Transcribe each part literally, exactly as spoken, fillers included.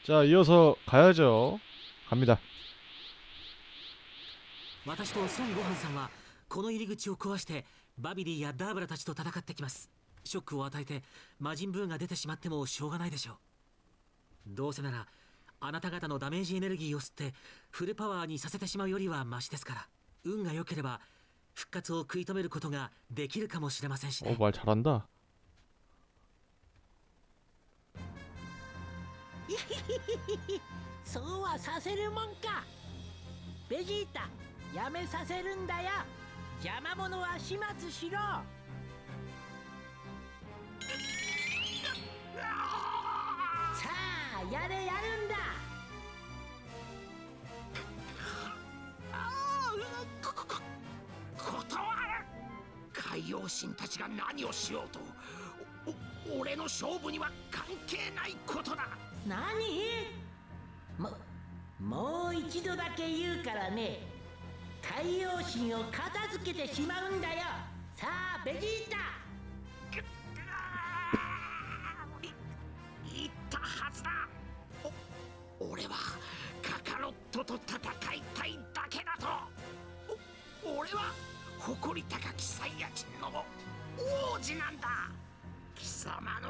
자, 이어서 가야죠. 갑니다. 私と孫悟飯さんはこの入り口を壊してバビディやダーブラたちと戦ってきます。ショックを与えて魔人ブーが出てしまってもしょうがないでしょう。どうせならあなた方のダメージエネルギーを吸ってフルパワーにさせてしまうよりはマシですから、運が良ければ復活を食い止めることができるかもしれませんしね。 어, 말 잘한다. そうはさせるもんか。ベジータ、やめさせるんだよ。邪魔者は始末しろ。さあやれやるんだ。 断る。海洋神たちが何をしようとお俺の勝負には関係ないことだ。 何？ももう一度だけ言うからね。海洋神を片付けてしまうんだよ。さあベジータ。 い言ったはずだ。お俺はカカロットと戦いたいだけだと。お俺は誇り高きサイヤ人の王子なんだ。貴様の家来になんかな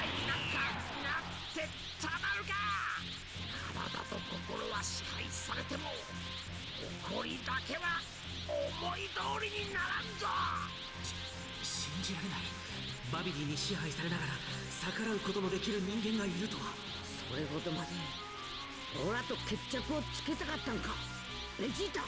ってたまるか。体と心は支配されても誇りだけは思い通りにならんぞ。 信じられない。バビディに支配されながら逆らうことのできる人間がいるとは。 それほどまでオラと決着をつけたかったんかベジータ。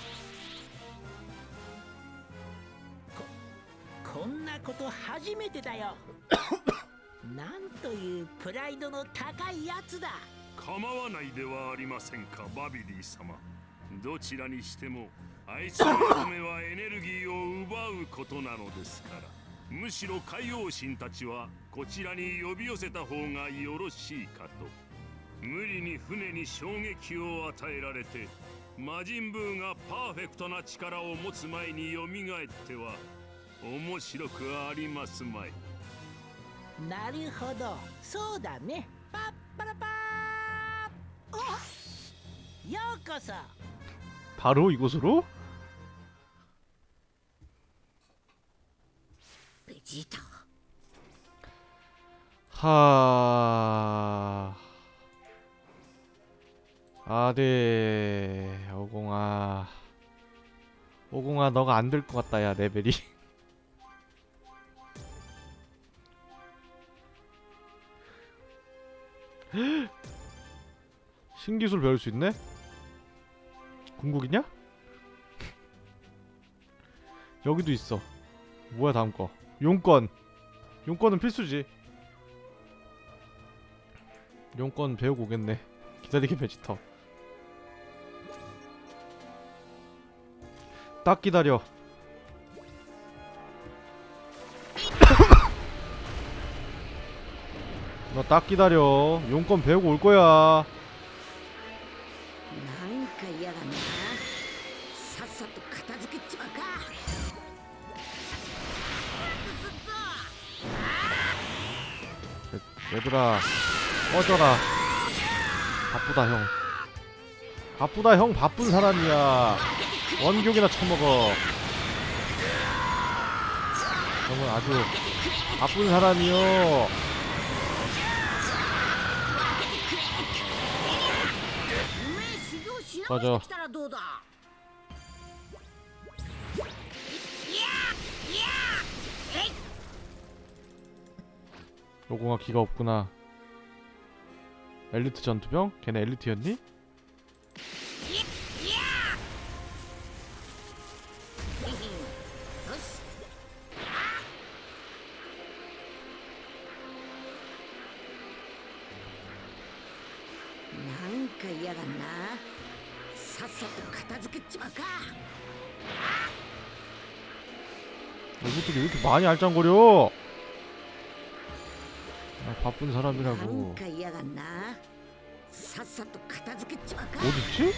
ここんなこと初めてだよ。なんというプライドの高いやつだ。 構わないではありませんかバビディ様。どちらにしてもあいつの夢はエネルギーを奪うことなのですから、むしろ海洋神たちはこちらに呼び寄せた方がよろしいかと。無理に船に衝撃を与えられて魔人ブーがパーフェクトな力を持つ前に蘇っては面白くありますまい。 なるほど、そうだね。パッパラパー。ようこそ。 바로 이곳으로? ベジータ。 하... 아네... 오공아... 오공아 너가 안 될 것 같다 야 레벨이. 신기술 배울 수 있네? 궁극이냐? 여기도 있어. 뭐야 다음 거. 용권. 용권은 필수지. 용권 배우고 오겠네. 기다리게 베지터. 딱 기다려. 너 딱 기다려. 용권 배우고 올 거야. なんか嫌だな。さっさと片付けちまうか。 얘들아 꺼져라. 바쁘다 형. 바쁘다 형. 바쁜 사람이야. 원격이나 처먹어. 형은 아주 바쁜 사람이요. 꺼져. 로공아 기가 없구나. 엘리트 전투병? 걔네 엘리트였니? 뭔가嫌がんな。さっさと片付けちまうか。 이것들이 왜 이렇게 많이 알짱거려? 아, 바쁜 사람이라고. なんか嫌がんな。さっさと片付けちまうか。 어딨지?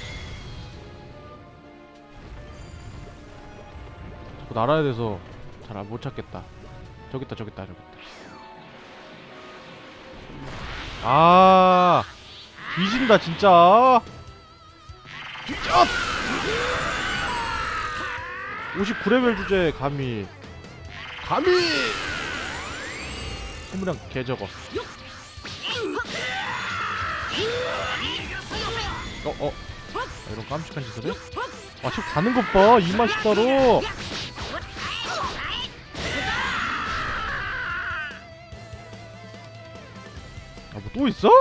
자꾸 날아야 돼서 잘 못 찾겠다. 저기 있다 저기 있다 저기 있다. 아 뒤진다 진짜. 뒤져. 오십구 레벨 주제 감히 감히 소무량 개적어. 어 어. 아, 이런 깜찍한 짓을 해? 아 책 다는 것 봐. 이만씩 따로. 아 뭐 또 있어?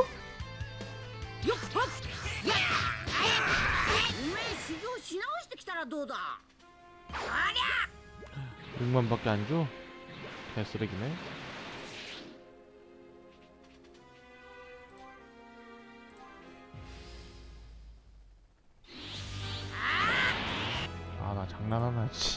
육만밖에 안 줘? 개쓰레기네. 아 나 장난하나 씨.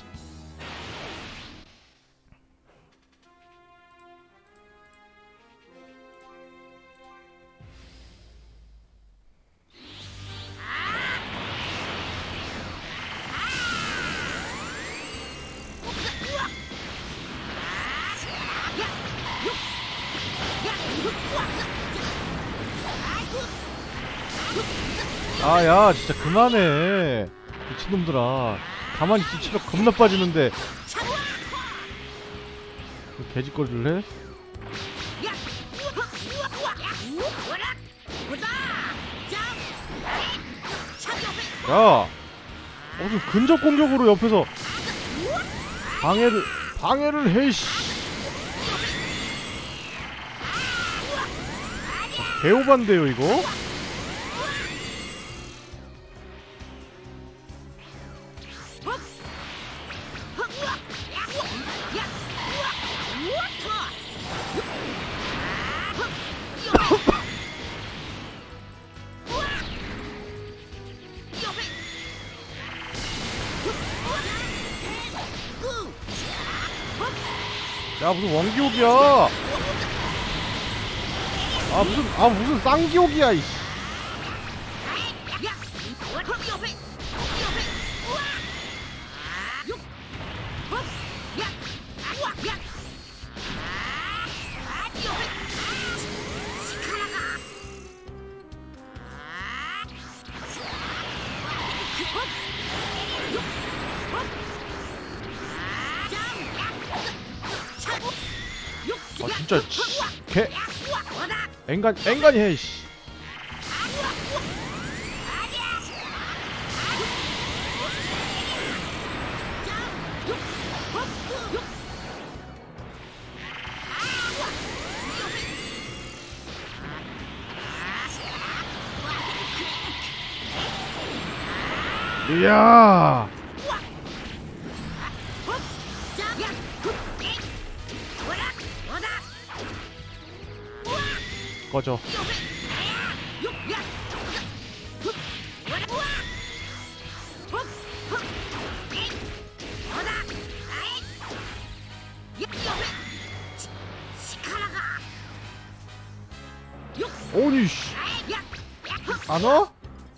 아야 진짜 그만해 미친놈들아. 가만히 있으면 체력 겁나 빠지는데 개짓거리를 해? 야 무슨 근접 공격으로 옆에서 방해를 방해를 해 씨. 개오반데요 이거? 야 무슨 원기옥이야. 아 무슨 아 무슨 쌍기옥이야 이씨. 아 진짜 씨, 개 앵간 앵간히 해 씨. 이야 꺼져. 오니 씨. 안 와?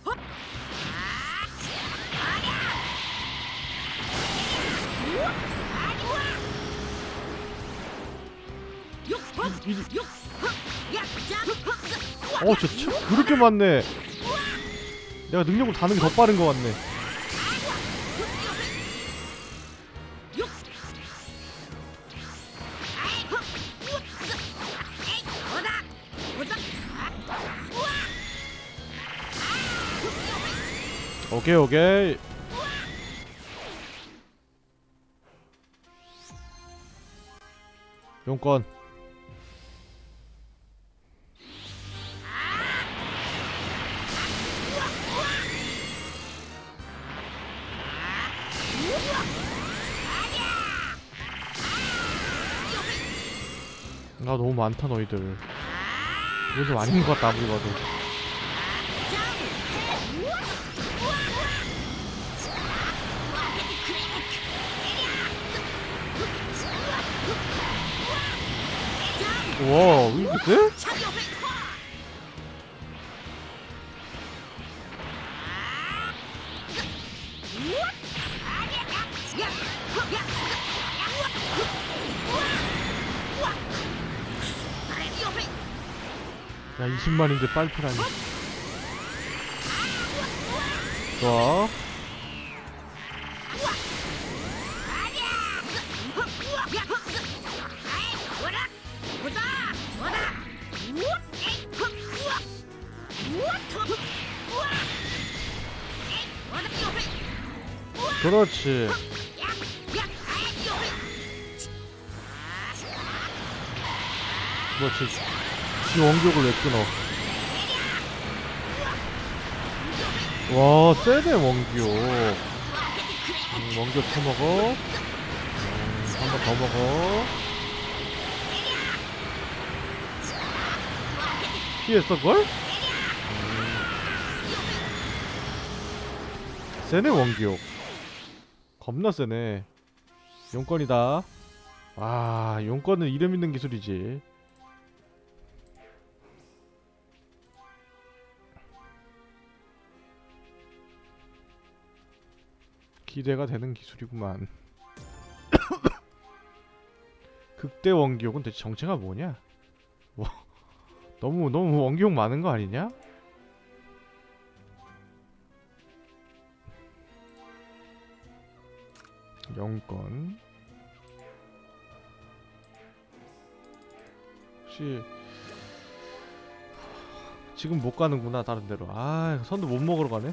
이, 이, 어, 저 참 그렇게 많네. 내가 능력을 다는 게 더 빠른 거 같네. 오케이 오케이. 용건. 아 너무 많다 너희들. 이거 좀 아닌 것 같다 아무리 봐도. 우와 왜 이렇게 세? 야 이십만인데 빨피라니. 좋아. 그렇지. 그렇지. 지 원격을 왜 끊어? 와, 세네 원격. 음, 원격 쳐먹어. 음, 한 번 더 먹어. 피했어 그걸? 음. 세네 원격. 겁나 세네. 용건이다. 와, 용건은 이름 있는 기술이지. 기대가 되는 기술이구만. 극대 원기옥은 대체 정체가 뭐냐? 뭐 너무 너무 원기옥 많은 거 아니냐? 영권 혹시 지금 못 가는구나 다른 데로. 아, 선도 못 먹으러 가네.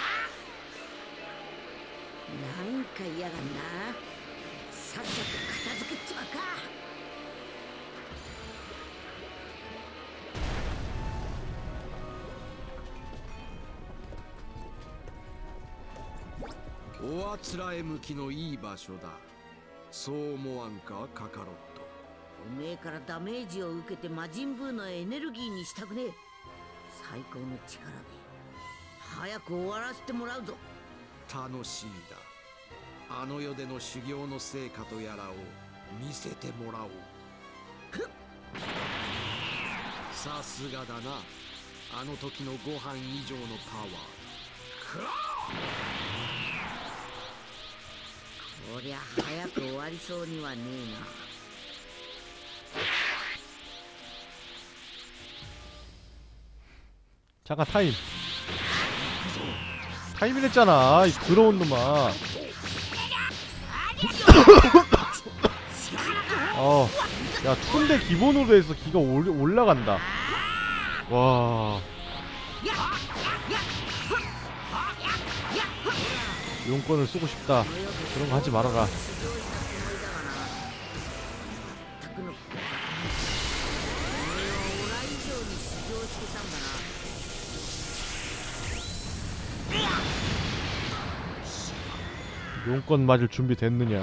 なんか嫌がんな。さっさと片付けちまうか。 おあつらえ向きのいい場所だ。そう思わんか、カカロット。 おめえからダメージを受けて魔人ブーのエネルギーにしたくねえ。最高の力で早く終わらせてもらうぞ。 楽しみだ。あの世での修行の成果とやらを見せてもらおう。さすがだな。あの時のご飯以上のパワー。 こりゃ早く終わりそうにはねえな。 잠깐 타임. 타임이랬잖아 이 더러운 놈아. 어, 야 툰데 기본으로 해서 기가 올, 올라간다. 와. 용건을 쓰고 싶다. 그런 거 하지 말아라. 용건 맞을 준비 됐느냐?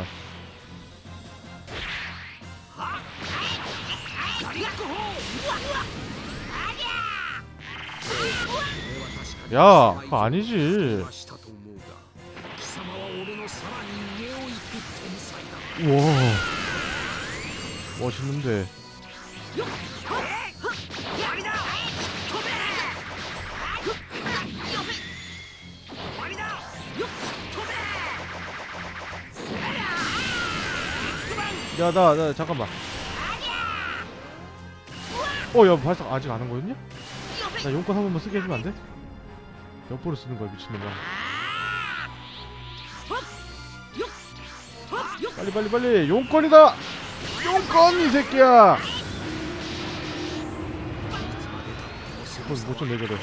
야, 그거 아니지. 우와, 멋있는데. 야, 나, 나, 잠깐만. 어, 야, 발사 아직 안 한 거였냐? 나 용건 한 번만 쓰게 해주면 안 돼? 몇 번을 쓰는 거야, 미친놈아. 빨리, 빨리, 빨리! 용건이다! 용건, 이 새끼야! 뭐, 뭐 좀 내버려.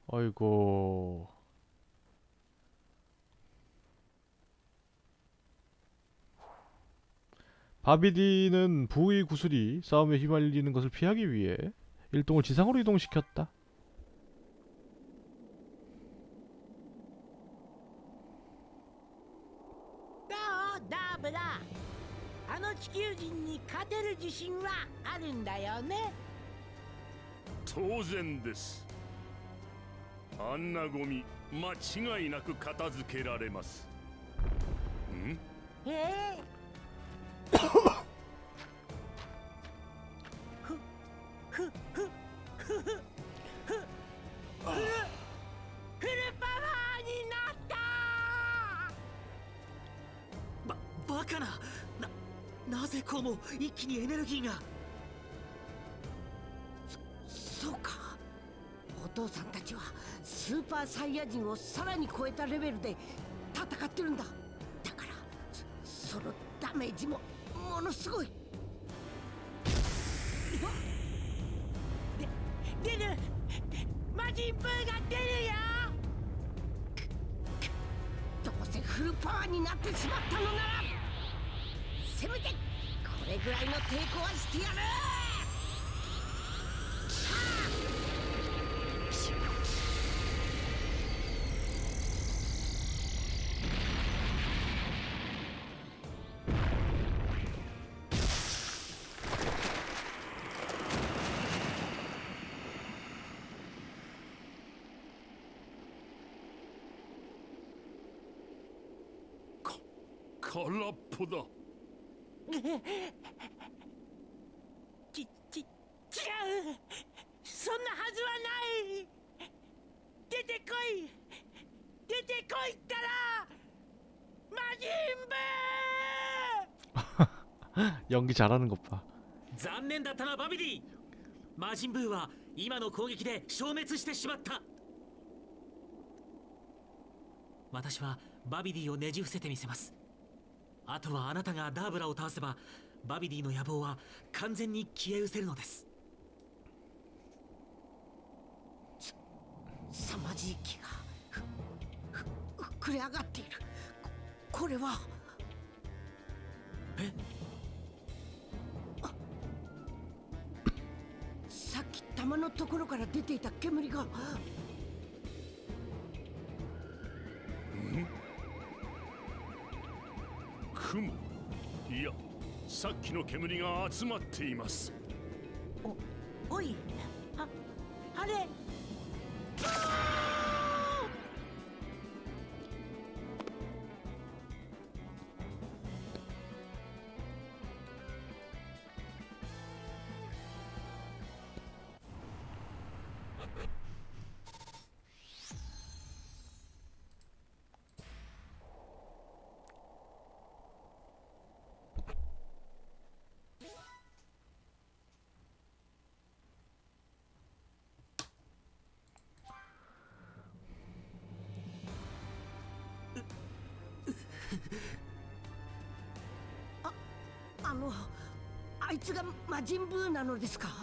아이고. 바비디는 부의 구슬이 싸움에 휘말리는 것을 피하기 위해 일동을 지상으로 이동시켰다. どうダーブラ、あの地球人に勝てる自信はあるんだよね。 当然です。あんなゴミ間違いなく片付けられます。ん？ ええふふふふふふふフルパワーになった。 ババカな。ななぜこうも一気にエネルギーが。 そそうか、お父さんたちはスーパーサイヤ人をさらに超えたレベルで戦ってるんだ。だからそ、そのダメージもものすごい。で出る、魔人ブーが出るよ。どうせフルパワーになってしまったのなら、せめてこれぐらいの抵抗はしてやる。 空っぽだ。 ち、ち、違う。そんなはずはない。出てこい。出てこいったら、魔人ブー。 연기 잘하는 것 봐. 残念だったなバビディ。魔人ブーは今の攻撃で消滅してしまった。私はバビディをねじ伏せてみせます。あとはあなたがダーブラを倒せばバビディの野望は完全に消え失せるのです。 すさまじい気がふふ膨れ上がっている。ここれはえあさっき玉のところから出ていた煙が。 雲、いや、さっきの煙が集まっています。 お、おい、あ、あれ。あ、あの、あいつが魔人ブーなのですか？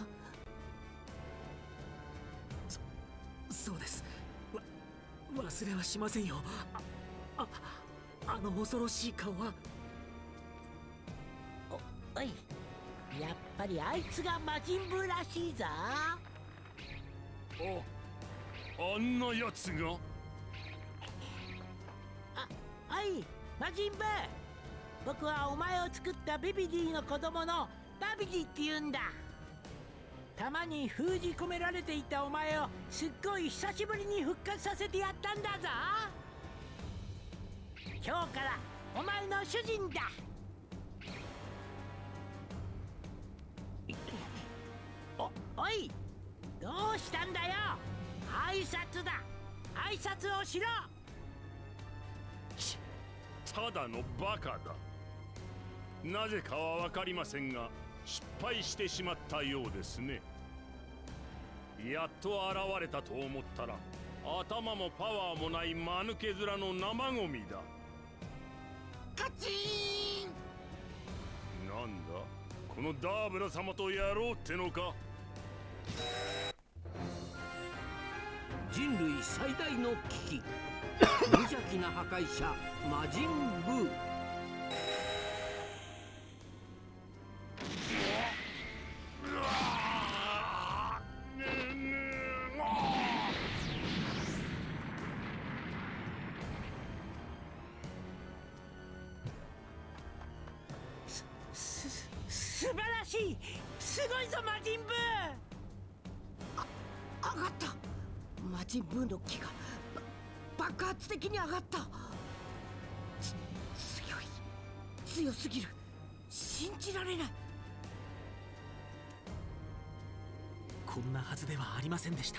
そ、そうです。わ、忘れはしませんよ。あ、あ、あの恐ろしい顔は。 お、おい、やっぱりあいつが魔人ブーらしいぞ。 あ、あんなやつが。 あ、はい、魔人ブー。僕はお前を作ったビビディの子供のバビディって言うんだ。弾に封じ込められていたお前をすっごい久しぶりに復活させてやったんだぞ。今日からお前の主人だ。お、おい、どうしたんだよ。挨拶だ。挨拶をしろ。 ただのバカだ。なぜかは分かりませんが失敗してしまったようですね。やっと現れたと思ったら頭もパワーもない間抜け面の生ゴミだ。 カチーン。 なんだこのダーブラ様とやろうってのか。 人類最大の危機、無邪気な破壊者魔人ブー。 す素晴らしい。すごいぞ魔人ブー。 上がった。魔人ブーの気がば爆発的に上がった。つ強い、強すぎる。信じられない。 こんなはずではありませんでした。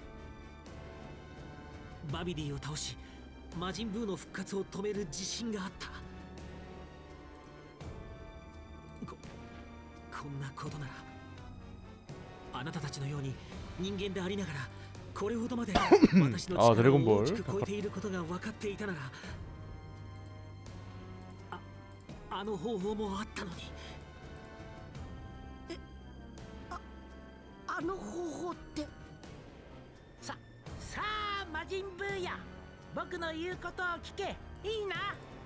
バビディを倒し魔人ブーの復活を止める自信があった。ここんなことならあなたたちのように人間でありながらこれほどまで私のあドラ力をゴンボール大きく超えていることが分かっていたなら、ああの方法もあったのに。 あの方法って。 ささあ魔人ブーや、僕の言うことを聞け。いいな。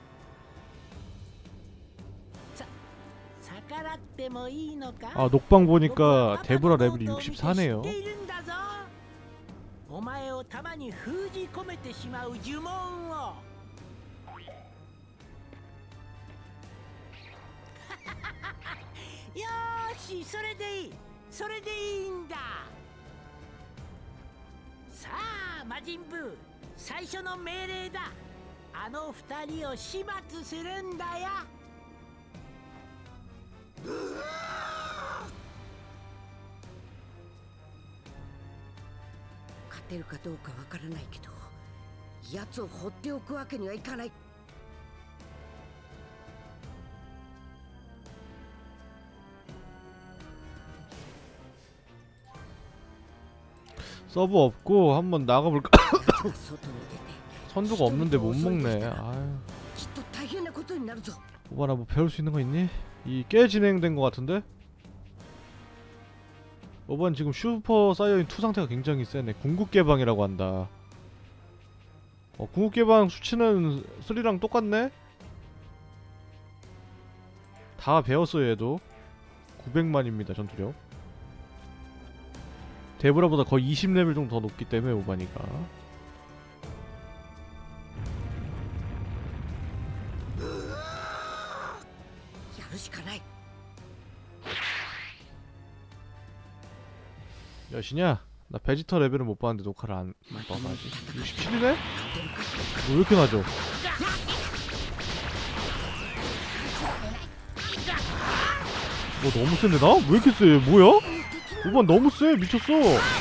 さ逆らってもいいのか。 아 녹방 보니까 데브라 레벨이 육십사네요. 知っているんだぞ。お前を弾に封じ込めてしまう呪文を。よーし、それでいい。それでいいんだ。さあ魔人ブー、最初の命令だ。あの二人を始末するんだよ。 勝てるかどうかわからないけど、奴を放っておくわけにはいかない。 서브 없고 한번 나가볼까? 外に出て 선두가 없는데 못 먹네. 아유. きっと大変なことになるぞ。 오바나 뭐 배울 수 있는 거 있니? 이 꽤 진행된 거 같은데? 오반 지금 슈퍼 사이어인 투 상태가 굉장히 세네. 궁극 개방이라고 한다. 어, 궁극 개방 수치는 삼이랑 똑같네? 다 배웠어 얘도. 구백만입니다 전투력. 데브라보다 거의 이십 레벨 정도 더 높기 때문에 오바니까. 몇이냐? 나 베지터 레벨은 못 봤는데 녹화를 안 봐봐야지. 육십칠이네? 뭐 왜 이렇게 나죠? 뭐 너무 센데 나? 왜 이렇게 세? 뭐야? 오반 너무 세. 미쳤어.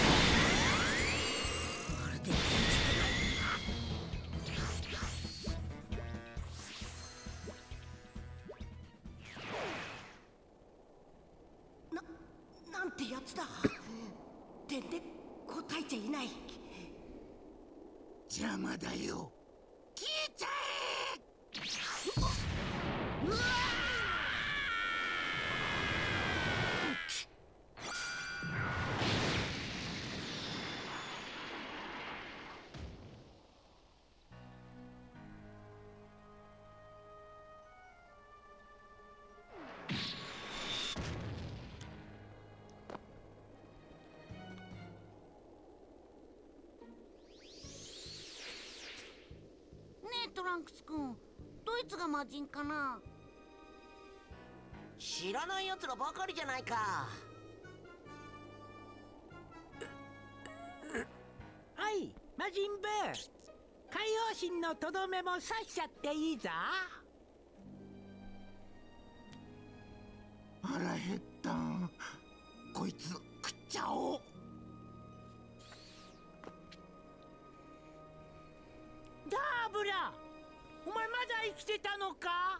나, なんてやつだ。全然答えちゃいない。 邪魔だよ。消えちゃえ。うわトランクス君、ドイツが魔人かな。 知らない奴らばかりじゃないか。 おい魔人ブー、海王神のとどめも刺しちゃっていいぞ。 腹減った。こいつ食っちゃおう。 ダーブラ、お前まだ生きてたのか。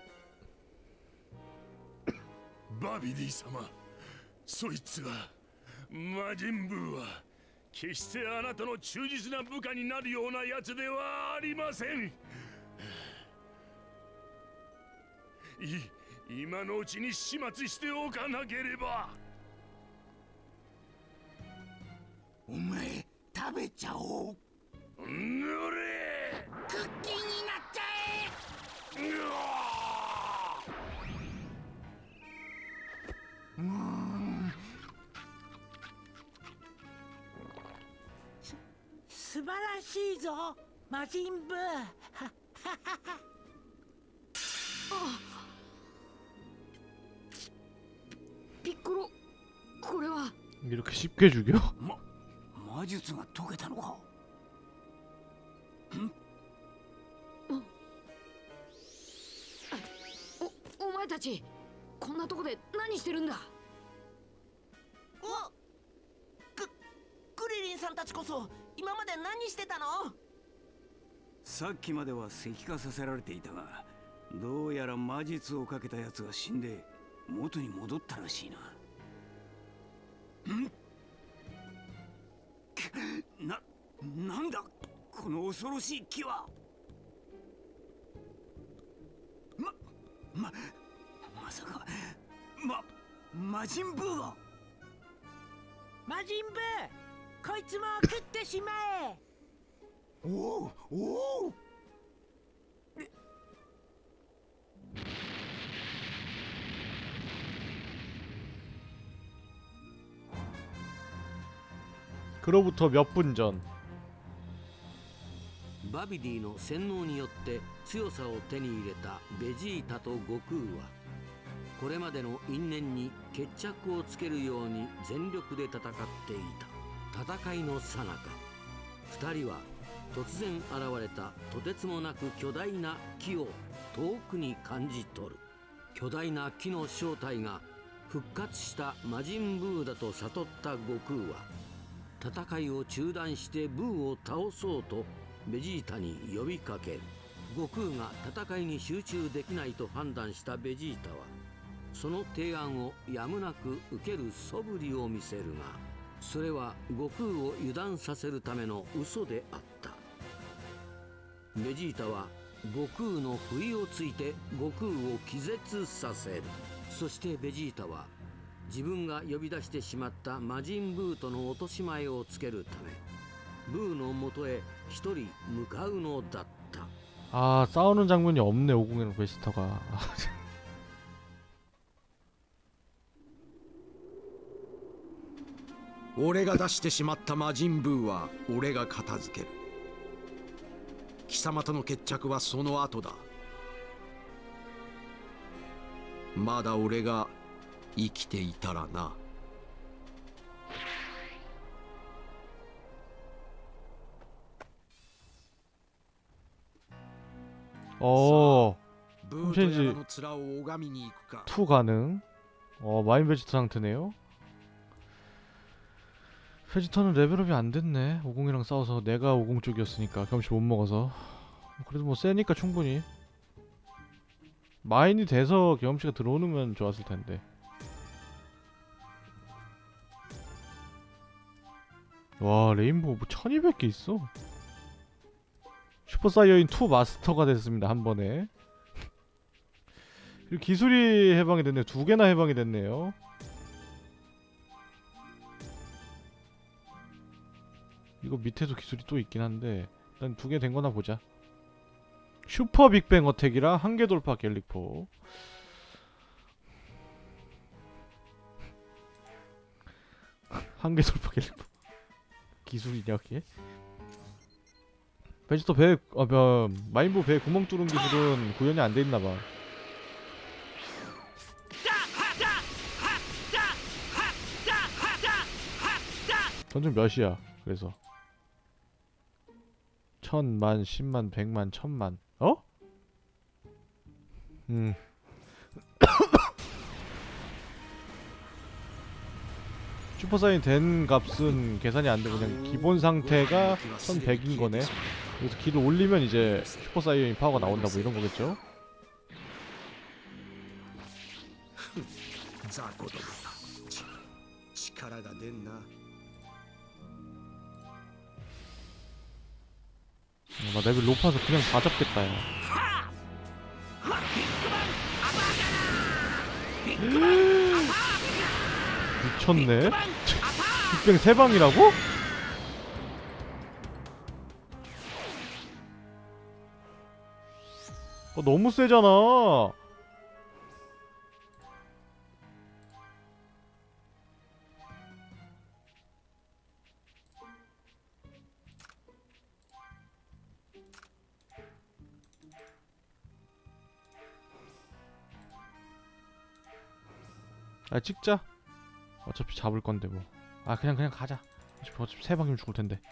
バビディ様、そいつは魔人ブーは決してあなたの忠実な部下になるようなやつではありません。い今のうちに始末しておかなければ。 お前食べちゃおう。 ぬれクッキーになっちゃえ。 うわうーん、 素晴らしいぞ魔人ブー。 ピッコロ、これは 이렇게 쉽게 죽여? ま魔術が解けたのか。 お、お前たちこんなとこで何してるんだ。 おククリリンさんたちこそ今まで何してたの？ さっきまでは石化させられていたが、どうやら魔術をかけたやつが死んで元に戻ったらしいな。んな、なんだこの恐ろしい木は。ま、ま、まさか、ま、魔人ブーが。 魔人ブー、こいつも食ってしまえ。 おおおお。 그로부터 몇 분 전. バビディの洗脳によって強さを手に入れたベジータと悟空は、これまでの因縁に決着をつけるように全力で戦っていた。戦いの最中、二人は突然現れたとてつもなく巨大な木を遠くに感じ取る。巨大な木の正体が復活した魔人ブーだと悟った悟空は、戦いを中断してブーを倒そうとベジータに呼びかける。悟空が戦いに集中できないと判断したベジータは、その提案をやむなく受ける素振りを見せるが、それは悟空を油断させるための嘘であった。ベジータは悟空の不意をついて悟空を気絶させる。そしてベジータは自分が呼び出してしまった魔人ブーとの落とし前をつけるため、ブーの元へ一人向かうのだった。 아, 싸우는 장면이 없네. 오공이랑 베지터가. 俺が出してしまった魔人ブーは俺が片付ける。貴様との決着はその後だ。まだ俺が生きていたらな。 어, ブーとやらの面を拝みに行くか。 투 가능. 어, 마인 베지터 상태네요. 베지터는 레벨업이 안 됐네. 오공이랑 싸워서 내가 오공 쪽이었으니까 경험치 못 먹어서. 그래도 뭐 세니까 충분히. 마인이 돼서 경험치가 들어오면 좋았을 텐데. 와, 레인보우 뭐 천이백 개 있어. 슈퍼사이어인 투 마스터가 됐습니다. 한 번에. 그리고 기술이 해방이 됐네요. 두 개나 해방이 됐네요. 이거 밑에도 기술이 또 있긴 한데 일단 두 개 된 거나 보자. 슈퍼 빅뱅 어택이랑 한계 돌파 갤릭포. 한계 돌파 갤릭포. 기술이냐 그게? 베지터 배, 아, 뭐, 마인부 배 구멍 뚫은 기술은 구현이 안 돼 있나봐. 던전 몇이야? 그래서 천만, 십만, 백만, 천만. 어? 음. 슈퍼사이언 된 값은 계산이 안 돼. 그냥 기본 상태가 천백인 거네. 그래서 기를 올리면 이제 슈퍼사이언 파워가 나온다 뭐 이런 거겠죠? 나 레벨 높아서 그냥 다 잡겠다 야. 미쳤네? 빅뱅 세 방이라고? 어, 너무 세잖아. 아, 찍자. 어차피 잡을 건데 뭐. 아, 그냥 그냥 가자. 어차피, 어차피 세 방이면 죽을 텐데.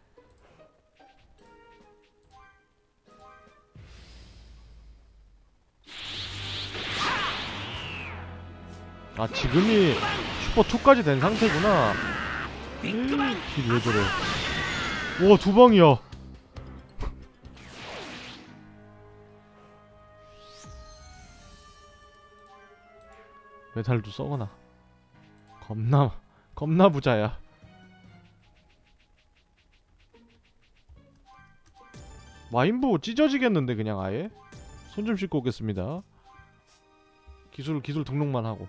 아, 지금이 슈퍼이까지 된 상태구나. 길 왜 저래. 우와, 두 방이야. 메탈도 썩어나. 겁나 겁나 부자야. 마인부 찢어지겠는데 그냥 아예? 손 좀 씻고 오겠습니다. 기술 기술 등록만 하고.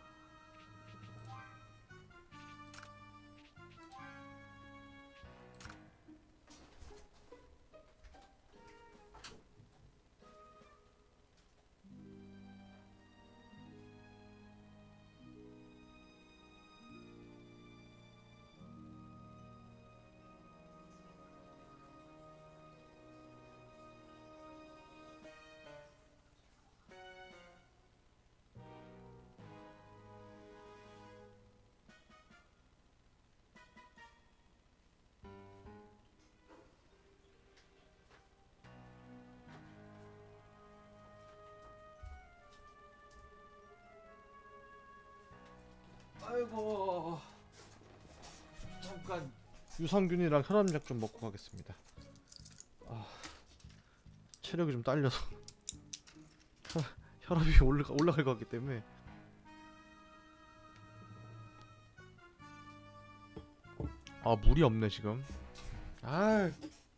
아이고, 잠깐 유산균이랑 혈압약 좀 먹고 가겠습니다. 아, 체력이 좀 딸려서 혈압이 올라가, 올라갈 것 같기 때문에. 아, 물이 없네 지금. 아,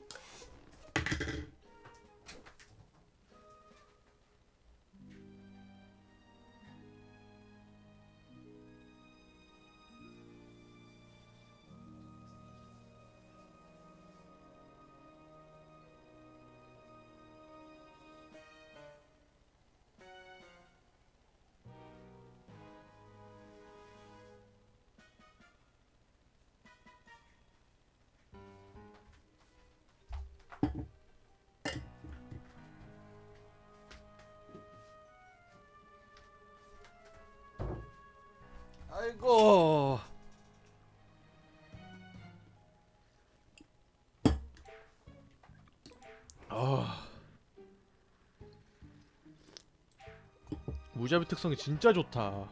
아이고. 아, 무자비 특성이 진짜 좋다.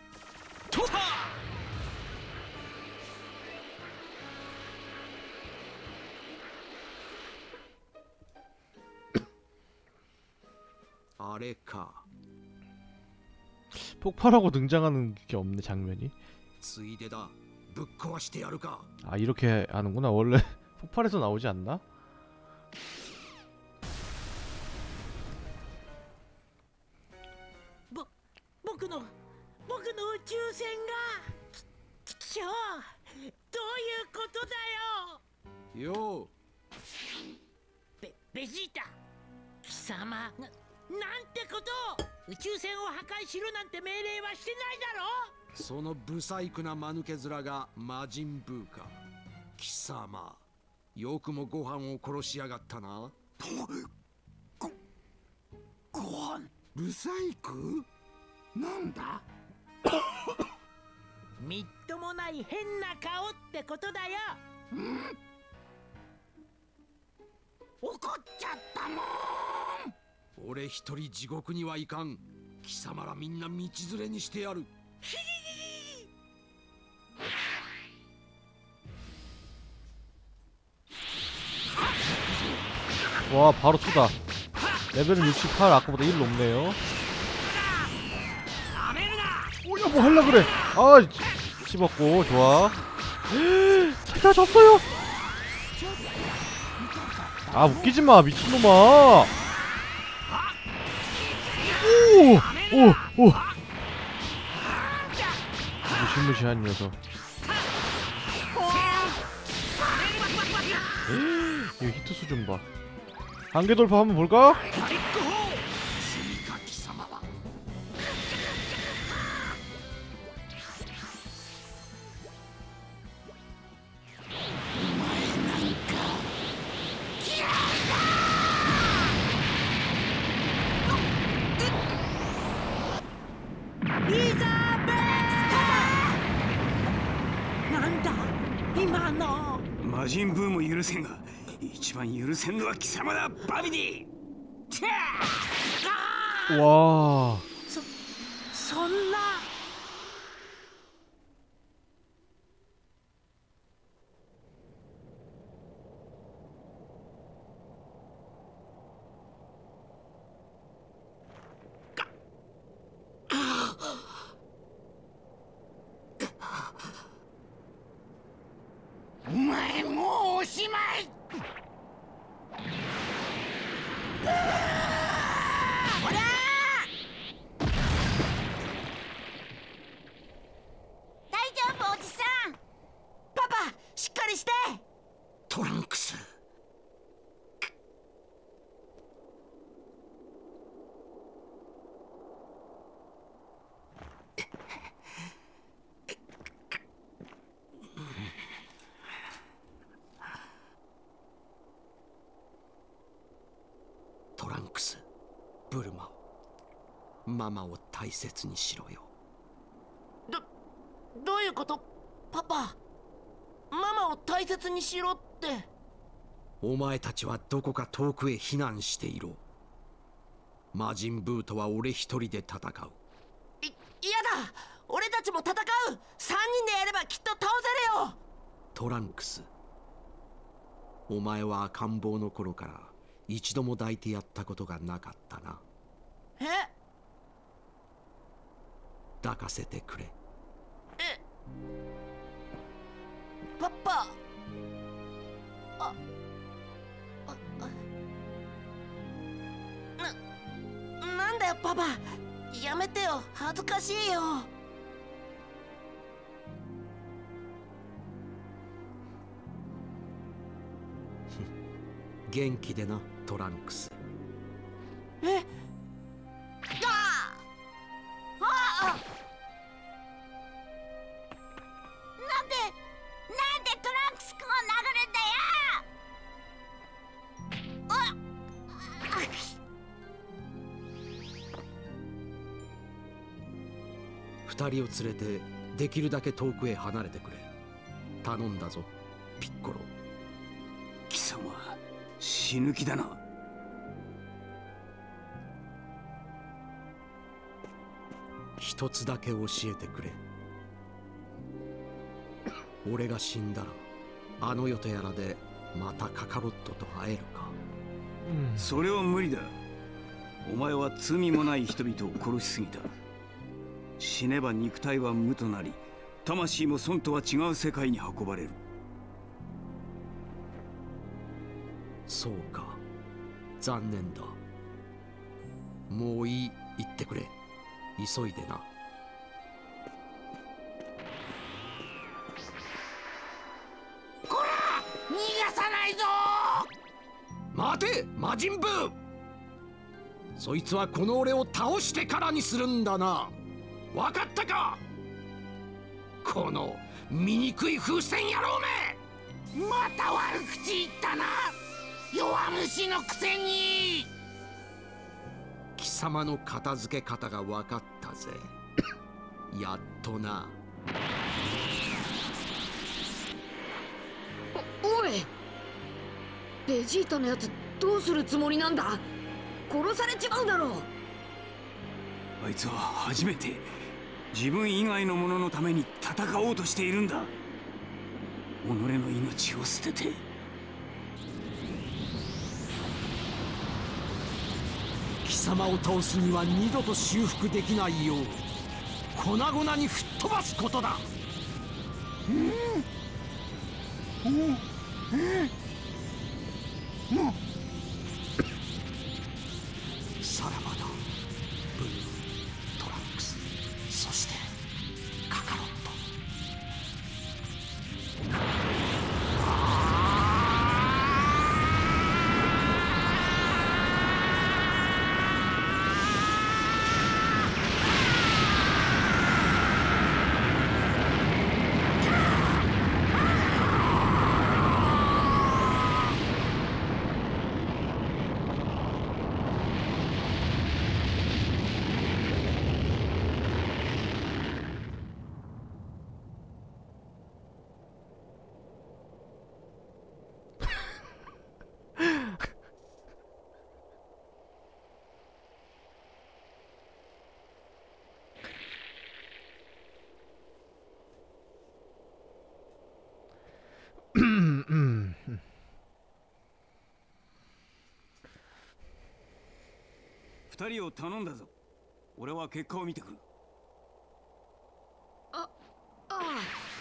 아레카. 폭발하고 등장하는 게 없네 장면이. 쓰이데다. 부꺼와시테 야루까. 아, 이렇게 하는구나. 원래 폭발해서 나오지 않나? 뭐, 僕の僕の宇宙船がききょうどういうことだよ。 よベベジータ貴様な、なんてこと。宇宙船を破壊しろなんて命令はしてないだろ。 そのブサイクな間抜け面が魔人ブーか。貴様よくもご飯を殺しやがったな。 ごご飯。 ブサイクなんだ。 みっともない変な顔ってことだよ。 ん？怒っちゃったもん。 俺一人地獄には行かん。貴様らみんな道連れにしてやる。 와, 바로 투다. 레벨은 육십팔, 아까보다 일 높네요. 오야, 뭐 할라 그래. 아, 씹었고 좋아. 제가 졌어요. 아, 웃기지마 미친놈아. 오! 오! 오! 무시무시한 녀석. 이거 히트 수준 봐. 한계 돌파 한번 볼까? 人ブーも許せんが、一番許せんのは貴様だ、バビディ。 わあ、 そそんな。 お前もうおしまい。 ほら大丈夫おじさん。 パパしっかりして。 トランクス。トランクス、ブルマ、ママを大切にしろよ。 どどういうこと？パパ、ママを大切にしろって。 お前たちはどこか遠くへ避難していろ。魔人ブーとは俺一人で戦う。 い、嫌だ。俺たちも戦う。三人でやればきっと倒せるよ。 トランクス、お前は赤ん坊の頃から一度も抱いてやったことがなかったな。 え？ 抱かせてくれ。 え？パパ。あ、あ、あ、な、なんだよパパ。やめてよ。恥ずかしいよ。 元気でな、トランクス。 え？ ああ！なんでなんでトランクス君を殴るんだよ。あ二人を連れてできるだけ遠くへ離れてくれ。頼んだぞ、ピッコロ。 貴様死ぬ気だな。 一つだけ教えてくれ。俺が死んだらあの世とやらでまたカカロットと会えるか。 うん、それは無理だ。お前は罪もない人々を殺しすぎた。死ねば肉体は無となり、魂も損とは違う世界に運ばれる。 そうか、残念だ。もういい、言ってくれ。急いでな。 こら、逃がさないぞ。 待て、魔人ブー。そいつはこの俺を倒してからにするんだな。わかったか、この醜い風船野郎め。 また悪口言ったな、弱虫のくせに。 貴様の片付け方が分かったぜ。やっとな。 お、おい、ベジータのやつどうするつもりなんだ。殺されちまうだろう。 あいつは初めて自分以外の者のために戦おうとしているんだ。己の命を捨てて。 貴様を倒すには二度と修復できないよう粉々に吹っ飛ばすことだ。 うん、うん、うん、 さらばだ、ブルー、トランクス、そしてカカロット。 二人を頼んだぞ。俺は結果を見てくる。 あ、ああ。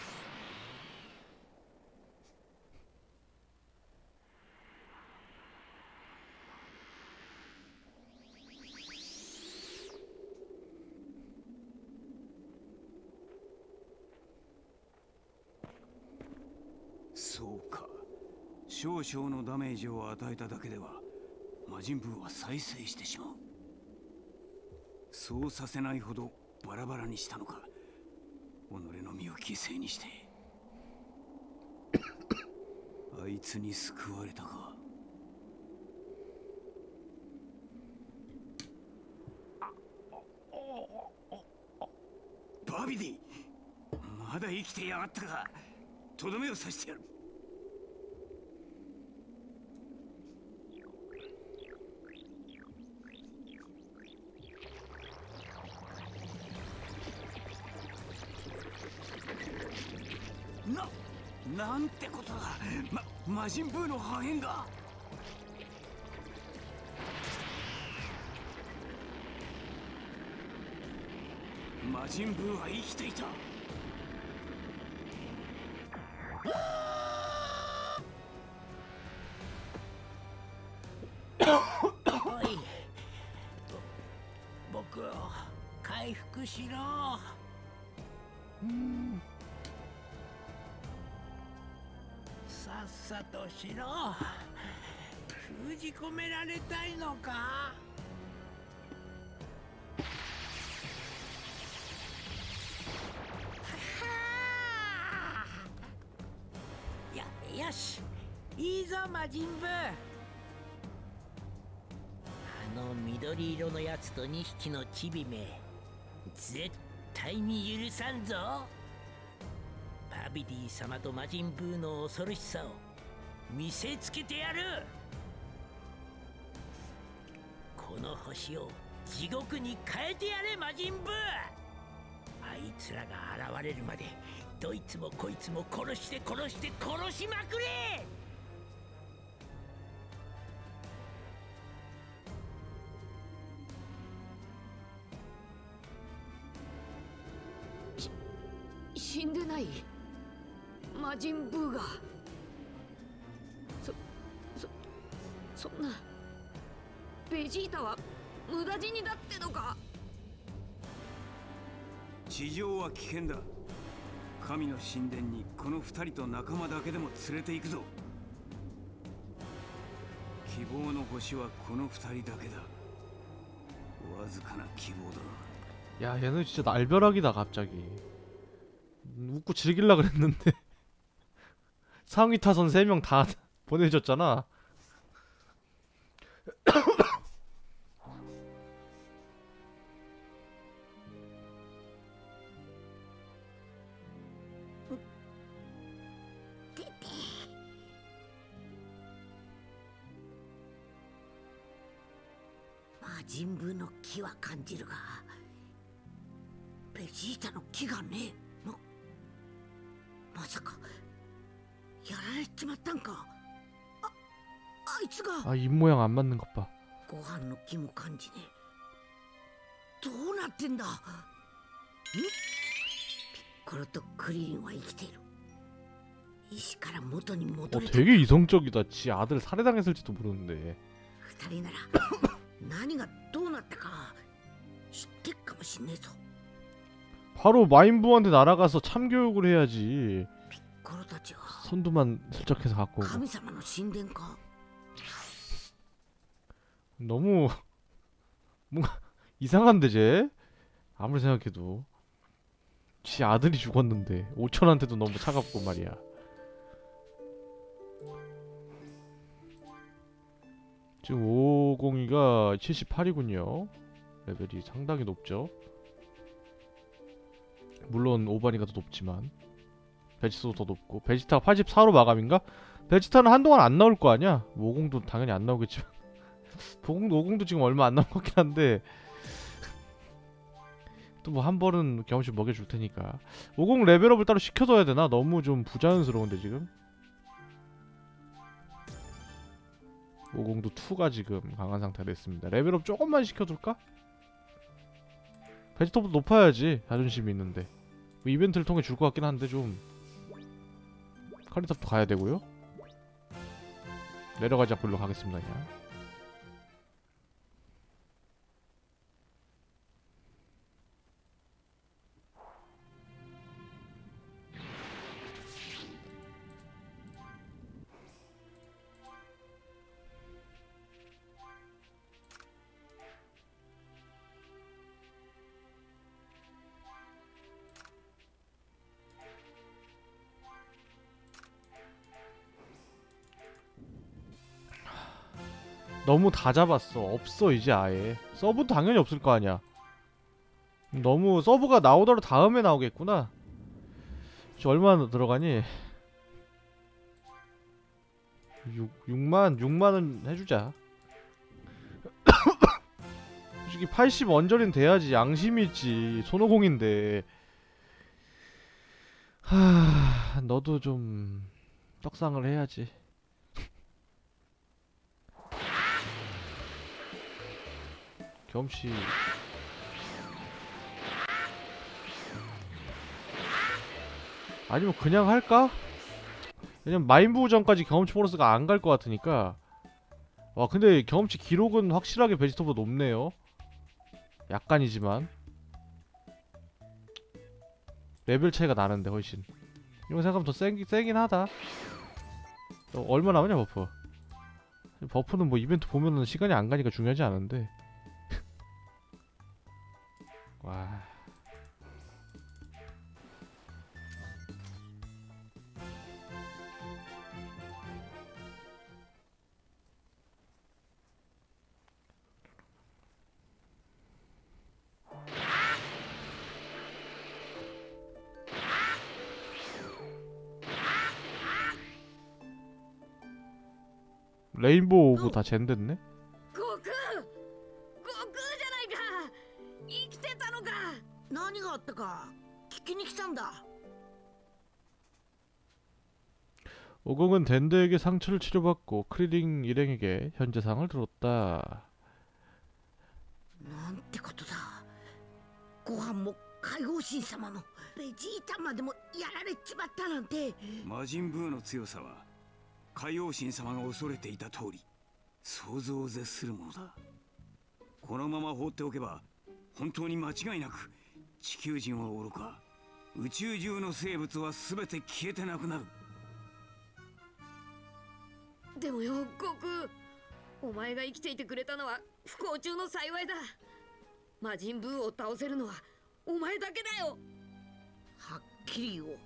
そうか。少々のダメージを与えただけでは魔人ブーは再生してしまう。そうさせないほどバラバラにしたのか。己の身を犠牲にしてあいつに救われたか。バビディ、まだ生きてやがったか。とどめを刺してやる。な、なんてことだ。ま、魔人ブーの破片が。魔人ブーは生きていた。 おい、ぼ僕を回復しろ。うん、さっさとしろ。封じ込められたいのか。や、よし、いいぞ魔人ブー。あの緑色のやつとにひきのチビめ、絶対に許さんぞ。バビディ様と魔人ブーの恐ろしさを見せつけてやる。この星を地獄に変えてやれ魔人ブー。あいつらが現れるまでどいつもこいつも殺して殺して殺しまくれ。 死んでない魔人ブーが。そそそんなベジータは無駄死にだってのか。 地上は危険だ。神の神殿にこの二人と仲間だけでも連れて行くぞ。希望の星はこの二人だけだ。わずかな希望だ。 야 얘는 진짜 날벼락이다 갑자기. 웃고 즐길라 그랬는데 상위 타선 세 명 다 보내줬잖아. 魔人ブーの気は感じるが、ベジータの気がねえ。ま、まさかやられちまったんか。あ、あいつが。 아 입 모양 안 맞는 것 봐. ご飯の気も感じねえ。どうなってんだ。ん？ピッコロとクリリンは生きている。石から元に戻れた。 어, 되게 이성적이다. 지 아들 살해당했을지도 모르는데. 二人なら何がどうなったか知ってっかもしんねえぞ。 바로 마인부한테 날아가서 참교육을 해야지. 선두만 슬쩍 해서 갖고 오고. 너무 뭔가 이상한데 쟤? 아무리 생각해도 지 아들이 죽었는데 오천한테도 너무 차갑고 말이야. 지금 오백이가 칠십팔이군요 레벨이 상당히 높죠. 물론 오반이가 더 높지만 베지타도 더 높고. 베지타가 팔십사로 마감인가? 베지타는 한동안 안 나올 거 아니야? 오십도 당연히 안 나오겠지만 오십도, 오십도 지금 얼마 안 나온 것 같긴 한데 또 뭐 한 번은 경험치 먹여줄 테니까. 오십 레벨업을 따로 시켜둬야 되나? 너무 좀 부자연스러운데 지금? 오공도 이가 지금 강한 상태가 됐습니다. 레벨업 조금만 시켜둘까? 베지터보다 높아야지 자존심이 있는데. 뭐 이벤트를 통해 줄 것 같긴 한데 좀. 카리탑도 가야 되고요. 내려가지 않고 일로 가겠습니다 그냥. 너무 다 잡았어. 없어 이제 아예. 서브도 당연히 없을 거 아니야. 너무 서브가 나오더라도 다음에 나오겠구나. 저 얼마나 들어가니? 육, 육만? 육만은 해주자. 솔직히 팔십 언저리는 돼야지. 양심이 있지. 손오공인데. 하... 너도 좀 떡상을 해야지. 경험치 아니면 그냥 할까? 왜냐면 마인부전까지 경험치 보너스가 안 갈 것 같으니까. 와 근데 경험치 기록은 확실하게 베지터보다 높네요. 약간이지만 레벨 차이가 나는데 훨씬. 이거 생각하면 더 세긴, 세긴 하다. 어, 얼마 남았냐 버프. 버프는 뭐 이벤트 보면은 시간이 안 가니까 중요하지 않은데. 와. 레인보우 오브 다 젠됐네? 何があったか聞きに来たんだ。 오공은 덴드에게 상처를 치료받고 크리링 일행에게 현재 상을 들었다. なんてことだ。ご飯も解放神様もベジータまでもやられちまったなんて。 魔人ブーの強さは海王神様が恐れていた通り想像を絶するものだ。このまま放っておけば本当に間違いなく地球人はおろか宇宙中の生物は全て消えてなくなる。 でもよ悟空、お前が生きていてくれたのは不幸中の幸いだ。魔人ブーを倒せるのはお前だけだよ。 はっきり言おう。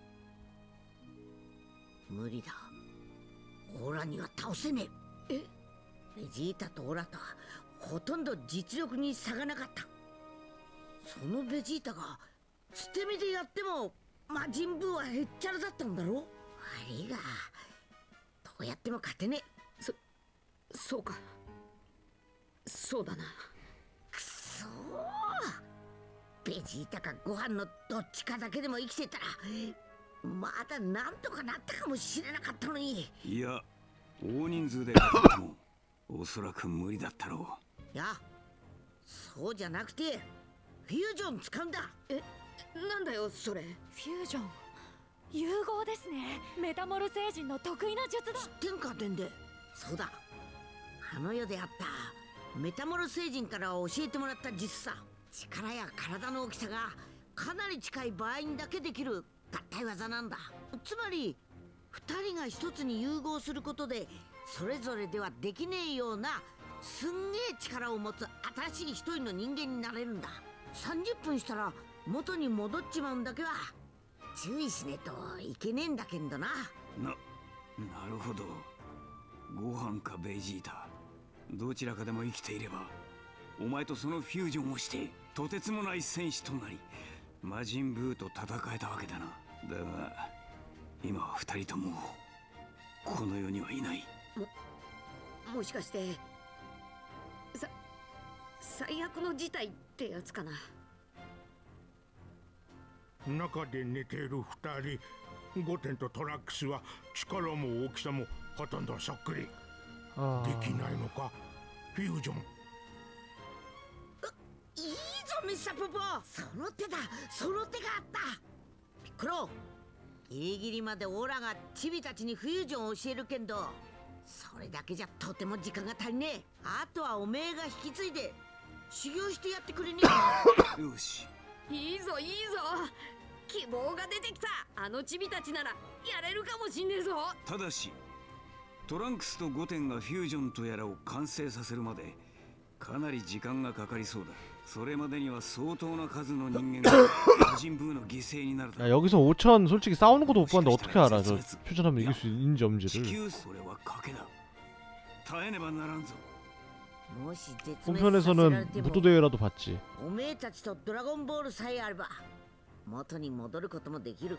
無理だ。オラには倒せねえ。えベジータとオラとはほとんど実力に差がなかった。そのベジータが捨て身でやっても魔人ブーはへっちゃらだったんだろ。悪いがどうやっても勝てねえ。 そそうか。そうだな。 くそー。ベジータかご飯のどっちかだけでも生きてたらまだなんとかなったかもしれなかったのに。 いや大人数で勝ってもおそらく無理だったろう。 いやそうじゃなくてフュージョン使うんだ。 え、なんだよそれ。 フュージョン融合ですね。メタモル星人の得意な術だ。 知ってんかでんで。そうだ、あの世であったメタモル星人から教えてもらった術さ。力や体の大きさがかなり近い場合にだけできる合体技なんだ。つまりふたりが一つに融合することでそれぞれではできねえようなすんげえ力を持つ新しい一人の人間になれるんだ。さんじゅっぷんしたら元に戻っちまうんだけは注意しねえといけねえんだけんどな。 な、なるほど。ご飯かベジータどちらかでも生きていればお前とそのフュージョンをしてとてつもない戦士となり魔人ブーと戦えたわけだな。だが今は二人ともこの世にはいない。 も、もしかしてさ最悪の事態ってやつかな。 中で寝ている二人、ゴテンとトラックスは力も大きさもほとんどそっくり。 あできないのかフュージョン。 いいぞミスターポポ、その手だ、その手があった。ピッコロ、ギリギリまでオラがチビたちにフュージョンを教えるけど、それだけじゃとても時間が足りねえ。あとはおめえが引き継いで修行してやってくれねえ。 よし、 いいぞいいぞ、希望が出てきた。あのチビたちならやれるかもしんねえぞ。 ただしトランクスとゴテンがフュージョンとやらを完成させるまでかなり時間がかかりそうだ。それまでには相当な数の人間が魔人ブーの犠牲になるだろう。 야 여기서 오천 솔직히 싸우는 것도 못 봤는데 어떻게 알아 저 퓨전하면 이길 수 있는지 없는지를. それは賭けだ。耐えねばならんぞ。 もし絶滅させられ 본편에서는 ても 무도대회라도 봤지. おめえたちとドラゴンボールさえあれば元に戻ることもできる。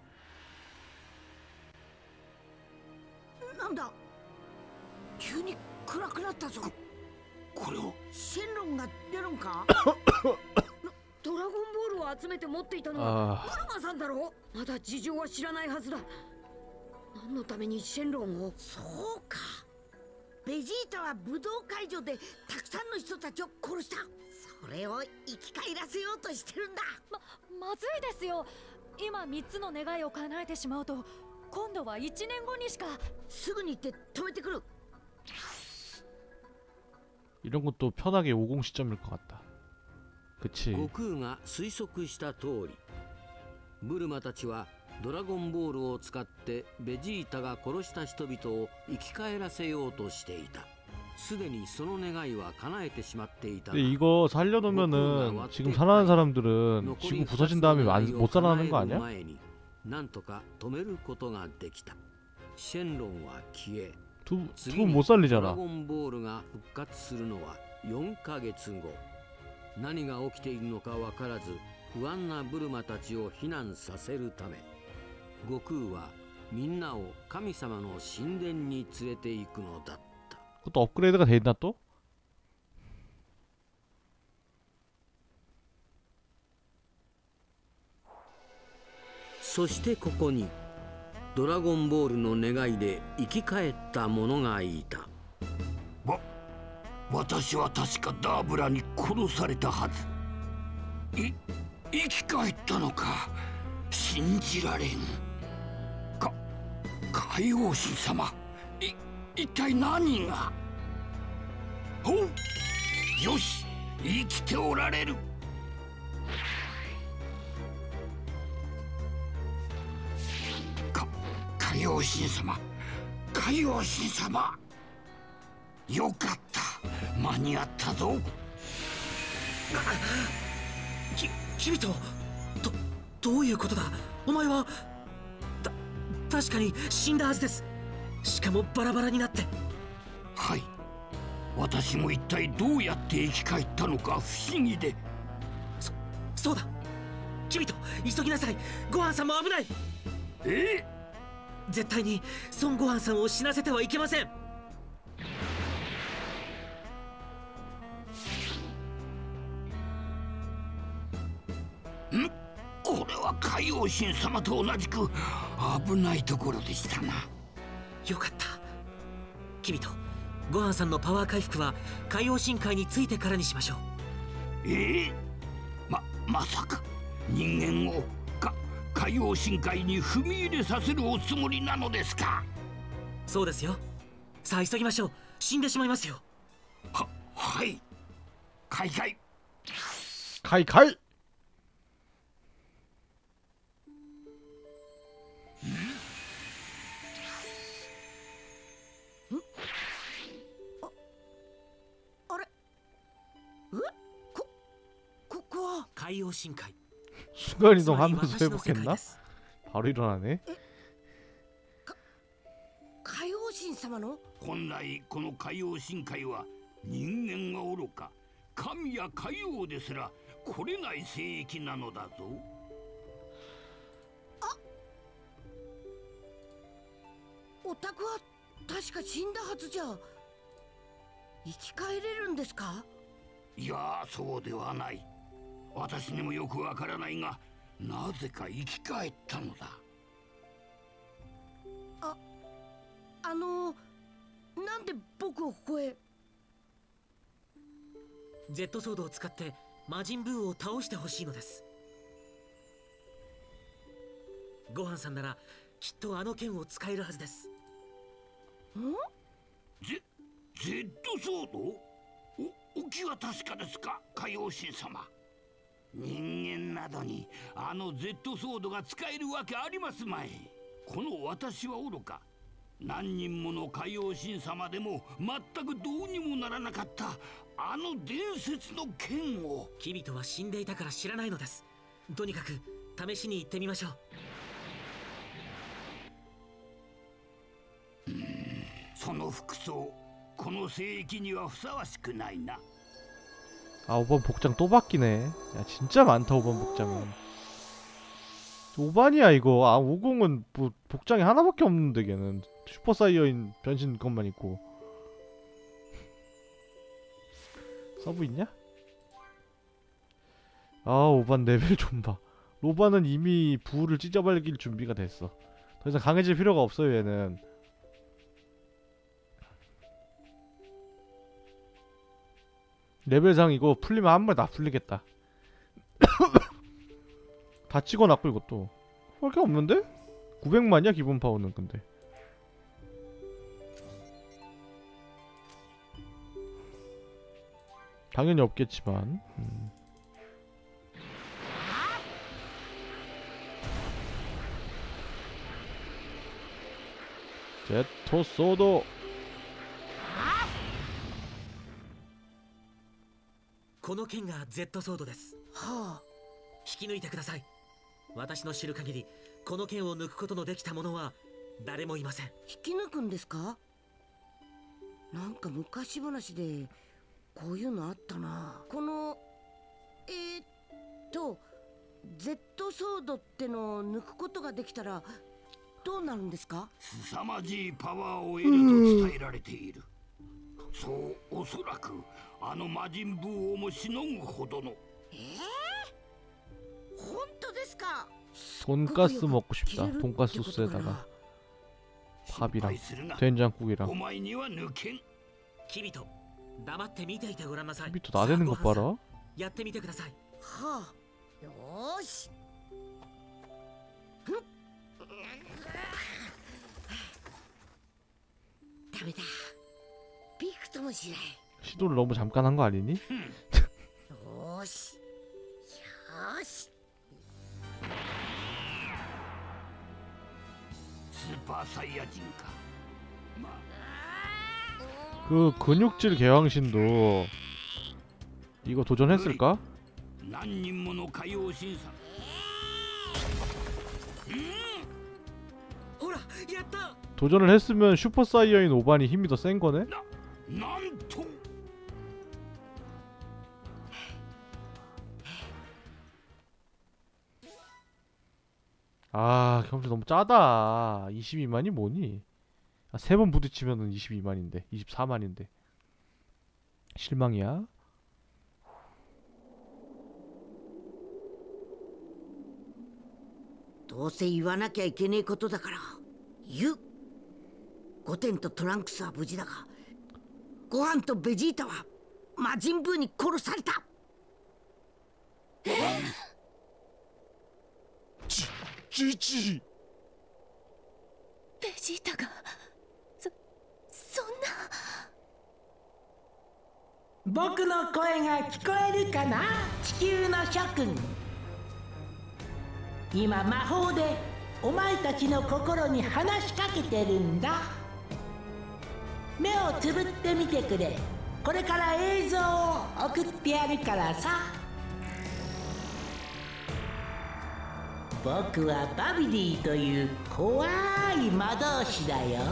なんだ、急に暗くなったぞ。 これをシェンロンが出るんか？ ドラゴンボールを集めて持っていたのはブルマさんだろう。まだ事情は知らないはずだ。何のためにシェンロンを。 そうか、ベジータは武道会場でたくさんの人たちを殺した。それを生き返らせようとしてるんだ。 ま、まずいですよ。今みっつの願いを叶えてしまうと今度はいちねんごにしか。 すぐに行って止めてくる。 이런 것도 편하게 오공 시점일 것 같다. 그치. 悟空が推測した通り、ブルマたちはドラゴンボールを使ってベジータが殺した人々を生き返らせようとしていた。すでにその願いは叶えてしまっていたが、 근데 이거 살려놓으면은 지금 살아난 사람들은 지구 부서진 다음에 안, 못 살아나는 거 아니야? なんとか止めることができた。シェンロンは消え、 두 분 못 살리잖아. ドラゴンボールが復活するのはよんかげつご。何が起きているのか分からず不安なブルマたちを避難させるため、悟空はみんなを神様の神殿に連れて行くのだった。 그것도 업그레이드가 돼 있나 또? そしてここにドラゴンボールの願いで生き返った者がいた。 わ、私は確かダーブラに殺されたはず。い、生き返ったのか。信じられん。か、海王神様、い、一体何が。ほう、よし、生きておられる。 海王神様、海王神様、よかった、間に合ったぞ。 き、君と、ど、どういうことだ。お前は、た、確かに死んだはずです。しかもバラバラになって。 はい、私も一体どうやって生き返ったのか不思議で。 そ、そうだ。君と、急ぎなさい。ごはんさんも危ない。 え？ 絶対に孫悟飯さんを死なせてはいけません。 ん？これは海王神様と同じく危ないところでしたな。 よかった。君とごはんさんのパワー回復は海王神会についてからにしましょう。 ええ、ま、まさか人間をか海王神会に踏み入れさせるおつもりなのですか。 そうですよ。さあ急ぎましょう。死んでしまいますよ。 は、はい。開会。 開会。 海王神会。 순간이동하면서 회복했나? 바로 일어나네. 海王神様の？ 本来この海王神会は人間が愚か神や海王ですら来れない聖域なのだぞ。 あ、お宅は確か死んだはずじゃ。生き返れるんですか？ いや、そうではない。私にもよくわからないが、なぜか生き返ったのだ。 あ、あのなんで僕をここへ。 Z ソードを使って魔人ブーを倒してほしいのです。ごはんさんならきっとあの剣を使えるはずです。 ん？ Z ソード？お、お気は確かですか、海王神様。人間などにあの Z ソードが使えるわけありますまい。この私は愚か、何人もの海王神様でも全くどうにもならなかったあの伝説の剣を。 キビトは死んでいたから知らないのです。とにかく試しに行ってみましょう。うーん、その服装この聖域にはふさわしくないな。 아, 오 번 복장 또 바뀌네. 야, 진짜 많다, 오 번 복장은. 오 번이야 이거. 아, 오십은 뭐 복장이 하나밖에 없는데 걔는 슈퍼 사이어인 변신 것만 있고. 서브 있냐? 아, 오 번 레벨 좀 봐. 로바는 이미 부를 찢어버릴 준비가 됐어. 더 이상 강해질 필요가 없어요, 얘는. 레벨상 이거 풀리면 한 번에 다 풀리겠다. 다 찍어놨고 이것도 할 게 없는데? 구백만이야 기본 파워는. 근데 당연히 없겠지만. 음. 제토 소도. この剣が Z ソードです。 はあ、 引き抜いてください。私の知る限りこの剣を抜くことのできた者は誰もいません。 引き抜くんですか？なんか昔話でこういうのあったな。このえー、っと Z ソードってのを抜くことができたらどうなるんですか？ 凄まじいパワーを得ると伝えられている。そう、おそらくあの魔人ブーをもしのぐほどの。 えー、本当ですか？ 돈가스 먹고 싶다. 돈가스 소스에다가 밥이랑 된장국이랑. 키비토, 黙って見ていてごらんなさい。 키비토 나대는 것 봐라. やってみてください。 はあ、よーし。ダメだ。びくともしない。 시도를 너무 잠깐 한 거 아니니? よーし。よーし。 스파 사이야진가. 그 근육질 개왕신도 이거 도전했을까? 도전을 했으면 슈퍼 사이어인 오반이 힘이 더 센 거네? 아, 경치 너무 짜다. 이십이만이 뭐니? 아, 세 번 부딪히면은 이십이만인데, 이십사만인데. 실망이야. どうせ言わなきゃいけねえことだから言う。ゴテンとトランクスは無事だが、ゴハンとベジータは魔人ブーに殺された。えージジベジータがそそんな。僕の声が聞こえるかな、地球の諸君。今魔法でお前たちの心に話しかけてるんだ。目をつぶってみてくれ。これから映像を送ってやるからさ。僕はバビリーという怖い魔導士だよ。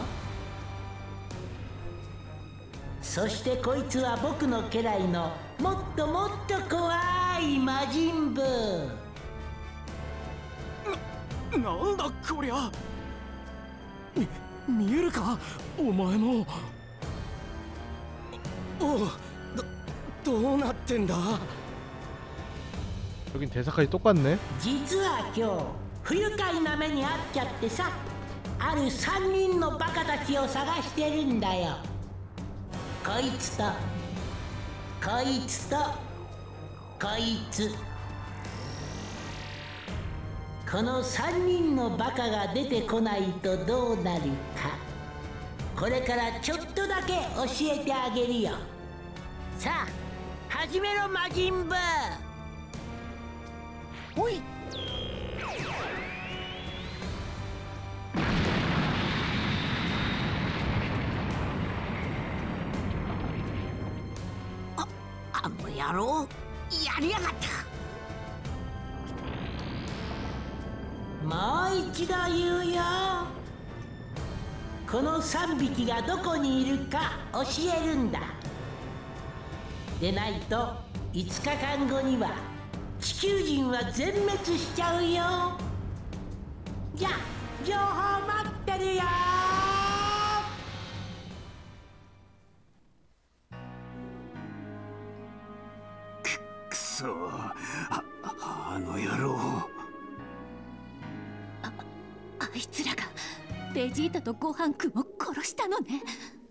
そしてこいつは僕の家来のもっともっと怖い魔人ブー。 な、なんだこりゃ。み、見えるかお前も。おう、ど、どうなってんだ。 여긴 대사까지 똑같네. 実は今日不愉快な目に遭っちゃってさ、あるさんにんのバカたちを探してるんだよ。 こいつとこいつとこいつ、このさんにんのバカが出てこないとどうなるか、これからちょっとだけ教えてあげるよ。さあ始めろ魔人ブー。 おい、 ああの野郎やりやがった。 もう一度言うよ。このさんびきがどこにいるか教えるんだ。でないといつかかんごには地球人は全滅しちゃうよ。じゃあ情報待ってるよ。 くそ、あ、あの野郎。 あ、あいつらがベジータとごはんくんを殺したのね。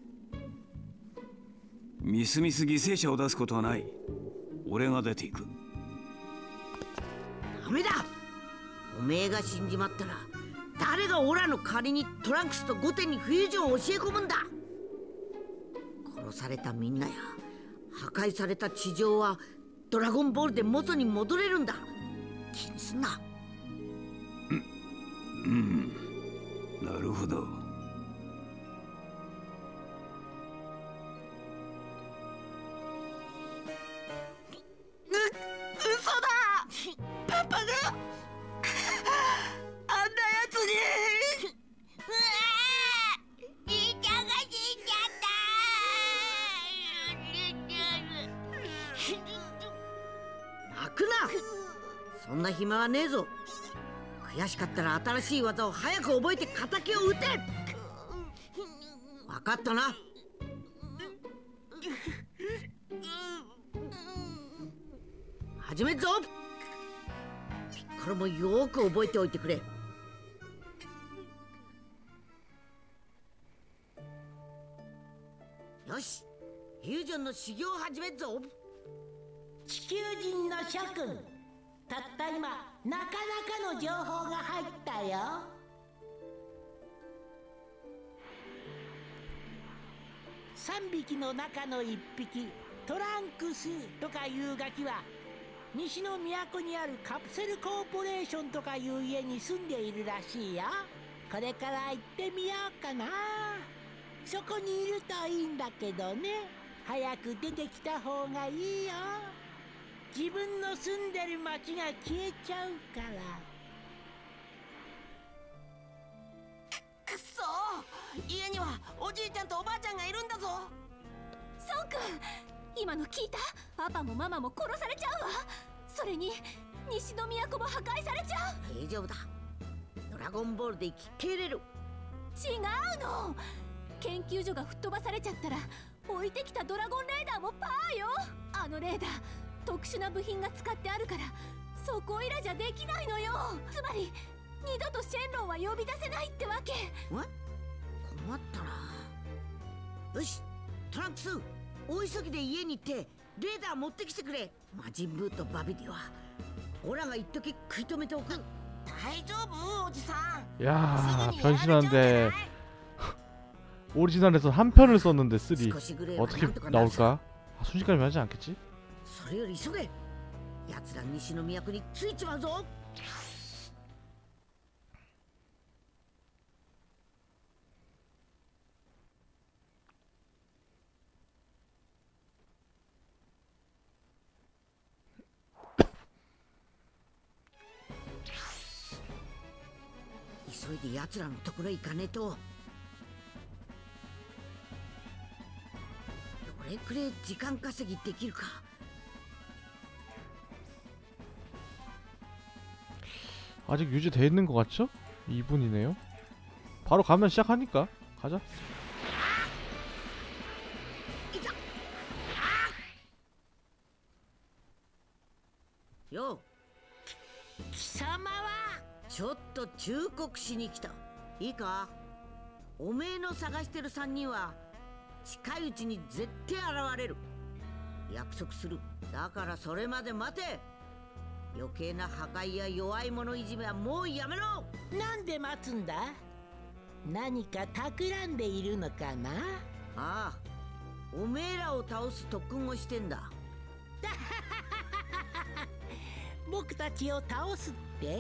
みすみす犠牲者を出すことはない。俺が出ていく。 ダメだ。おめえが死んじまったら誰がオラの代わりにトランクスとゴテンにフュージョンを教え込むんだ。殺されたみんなや破壊された地上はドラゴンボールで元に戻れるんだ。気にすんな。 うん、なるほど。 嘘だ。パパがあんなやつに。うわー、じいちゃんが死んじゃった。泣くな。そんな暇はねえぞ。悔しかったら新しい技を早く覚えて敵を撃て。分かったな。始めるぞ。ピッコロもよーく覚えておいてくれ。よし、フュージョンの修行を始めるぞ。 地球人の諸君、たった今なかなかの情報が入ったよ。さんびきの中のいっぴき、トランクスとかいうガキは西の都にあるカプセルコーポレーションとかいう家に住んでいるらしいよ。これから行ってみようかな。そこにいるといいんだけどね。早く出てきた方がいいよ。自分の住んでる町が消えちゃうから。 くっそー、家にはおじいちゃんとおばあちゃんがいるんだぞ。 ソンくん、今の聞いた？パパもママも殺されちゃうわ。それに西の都も破壊されちゃう。 大丈夫だ。ドラゴンボールで生き切れる。 違うの。研究所が吹っ飛ばされちゃったら置いてきたドラゴンレーダーもパーよ。あのレーダー特殊な部品が使ってあるからそこいらじゃできないのよ。つまり二度とシェンロンは呼び出せないってわけ。 え？困ったな。よし、トランクス、大急ぎで家に行ってレーダー持ってきてくれ。魔人ブーとバビディはオラが一時食い止めておく。 大丈夫おじさん。 야, 변신한데 오리지널에서 한 편을 썼는데 쓰리 어떻게 나올까? 아, 순식간이면 하지 않겠지? それより急げ。奴ら西の都についちまうぞ。急いで奴らのところへ行かねえと。どれくらい時間稼ぎできるか。 아직 유지돼 있는 것 같죠? 이 분이네요. 바로 가면 시작하니까 가자. 요, 貴様はちょっと忠告しに来た。いいか、おめえの探してる三人は近いうちに絶対現れる。約束する。だからそれまで待て。余計な破壊や弱い者いじめはもうやめろ。 なんで待つんだ？何か企んでいるのかな？ ああ、おめえらを倒す特訓をしてんだ。 僕たちを倒すって？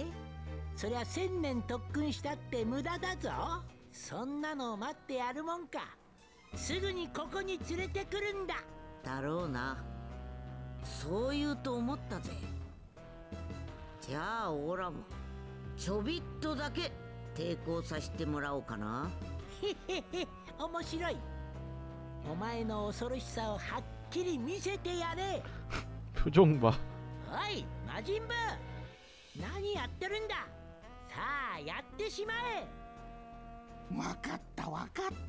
そりゃ千年特訓したって無駄だぞ。そんなのを待ってやるもんか。すぐにここに連れてくるんだ。 だろうな。そう言うと思ったぜ。じゃあオラもちょびっとだけ抵抗させてもらおうかな。 へへへ、面白い。お前の恐ろしさをはっきり見せてやれ。 표정 봐。 おい魔人ブー、何やってるんだ。さあやってしまえ。 わかったわかった。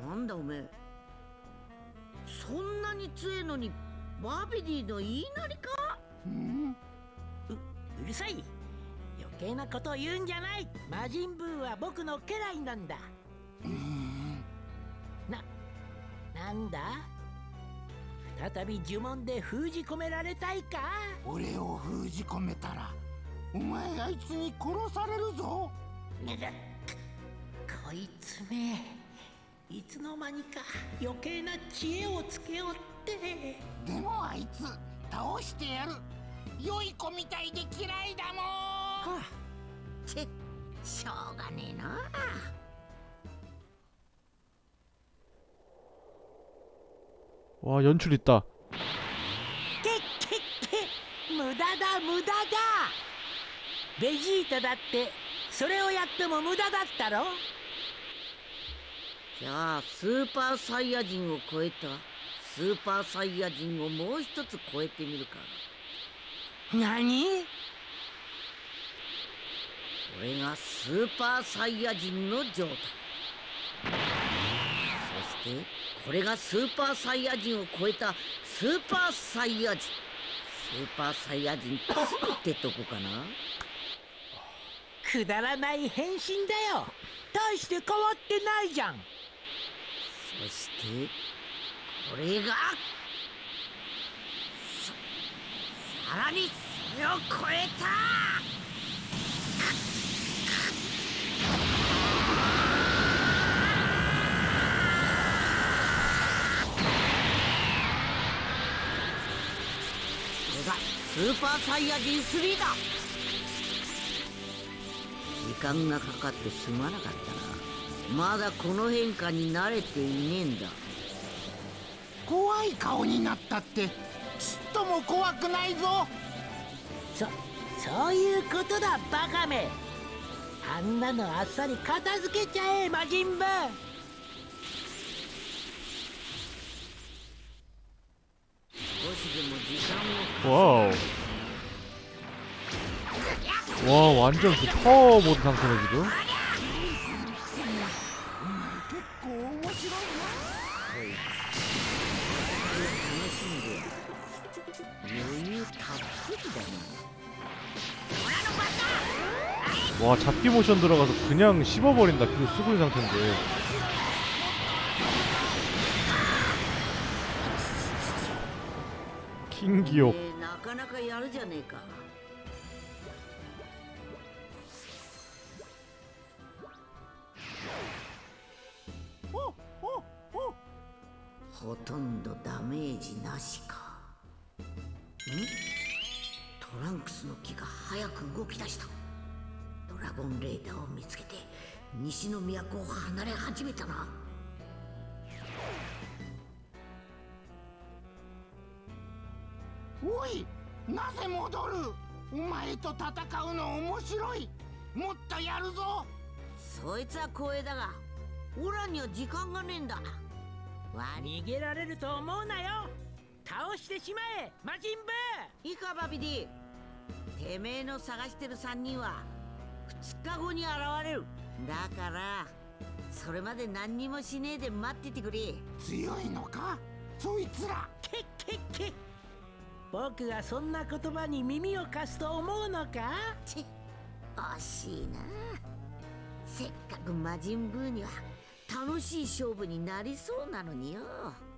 なんだおめえ、そんなに強えのにバビディの言いなりか？ うん、う, うるさい。余計なことを言うんじゃない。魔人ブーは僕の家来なんだ。 うんな、なんだ？再び呪文で封じ込められたいか？ 俺を封じ込めたらお前あいつに殺されるぞ。 こいつめ、いつの間にか余計な知恵をつけよって。 でもあいつ倒してやる。良い子みたいで嫌いだもん。はあ、ちしょうがねえな。 와 연출 있다. けっけっけ、無駄だ無駄だ。ベジータだってそれをやっても無駄だったろ。 じゃあスーパーサイヤ人を超えたスーパーサイヤ人をもう一つ超えてみるか。 何？ これがスーパーサイヤ人の状態。そしてこれがスーパーサイヤ人を超えたスーパーサイヤ人。スーパーサイヤ人ってとこかな。 くだらない変身だよ。大して変わってないじゃん。 そしてこれがさらにそれを超えた。スーパーサイヤ人スリーだ。時間がかかってすまなかったな。まだこの変化に慣れていねえんだ。 怖い顔になったってちっとも怖くないぞ。 そそういうことだバカめ。あんなのあっさり片付けちゃえ魔人ブー。 와우. 와 완전 그 파워 모드 상태네 지금. 와 잡기 모션 들어가서 그냥 씹어버린다. 그 수고의 상태인데. 킹기옥. なかなかやるじゃねえか。ほとんどダメージなしか。ん？トランクスの木が早く動き出した。ドラゴンレーダーを見つけて西の都を離れ始めたな。 おい、なぜ戻る？お前と戦うの面白い。もっとやるぞ。 そいつは光栄だがオラには時間がねえんだ。 逃げられると思うなよ。倒してしまえ魔人ブー。 いいかバビディ、てめえの探してるさんにんはふつかごに現れる。だからそれまで何にもしねえで待っててくれ。 強いのかそいつら。 けっけっけ、僕がそんな言葉に耳を貸すと思うのか？ ち惜しいな。せっかく魔人ブーには楽しい勝負になりそうなのによ。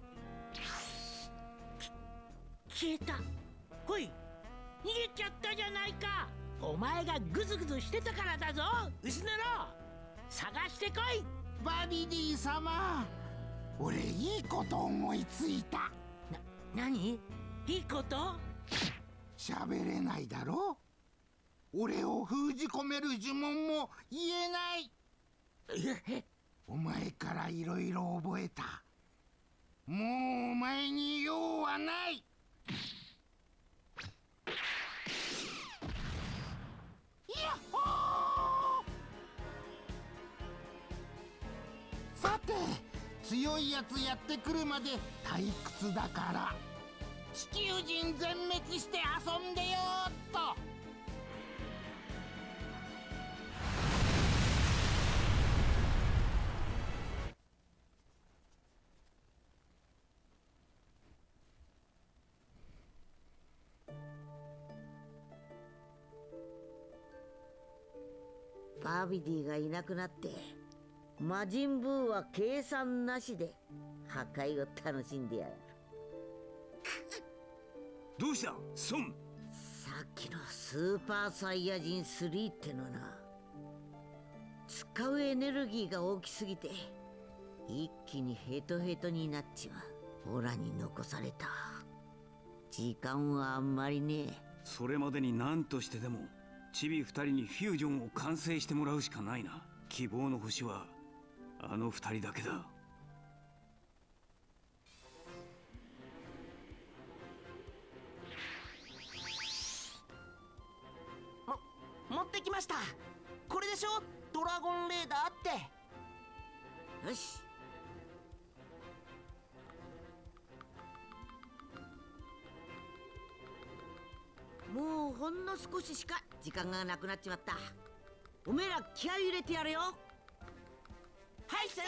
消えた。ほい、逃げちゃったじゃないか。お前がグズグズしてたからだぞ、ウスネロ。探してこい。 バビディ様、俺いいこと思いついた。 な、何？いいこと？ 喋れないだろ。俺を封じ込める呪文も言えない。お前からいろいろ覚えた。もうお前に用はない。やっほー。さて、強いやつやってくるまで退屈だから地球人全滅して遊んでよーっと。 バビディがいなくなって魔人ブーは計算なしで破壊を楽しんでやる。 どうしたソン？ さっきのスーパーサイヤ人スリーってのな、使うエネルギーが大きすぎて一気にヘトヘトになっちまう。オラに残された。時間はあんまりねえ。 それまでに何としてでもチビ二人にフュージョンを完成してもらうしかないな。希望の星はあの二人だけだ。 も持ってきました。これでしょ、ドラゴンレーダーって。 よし。もうほんの少ししか時間がなくなっちまった。おめえら気合い入れてやれよ。 はい先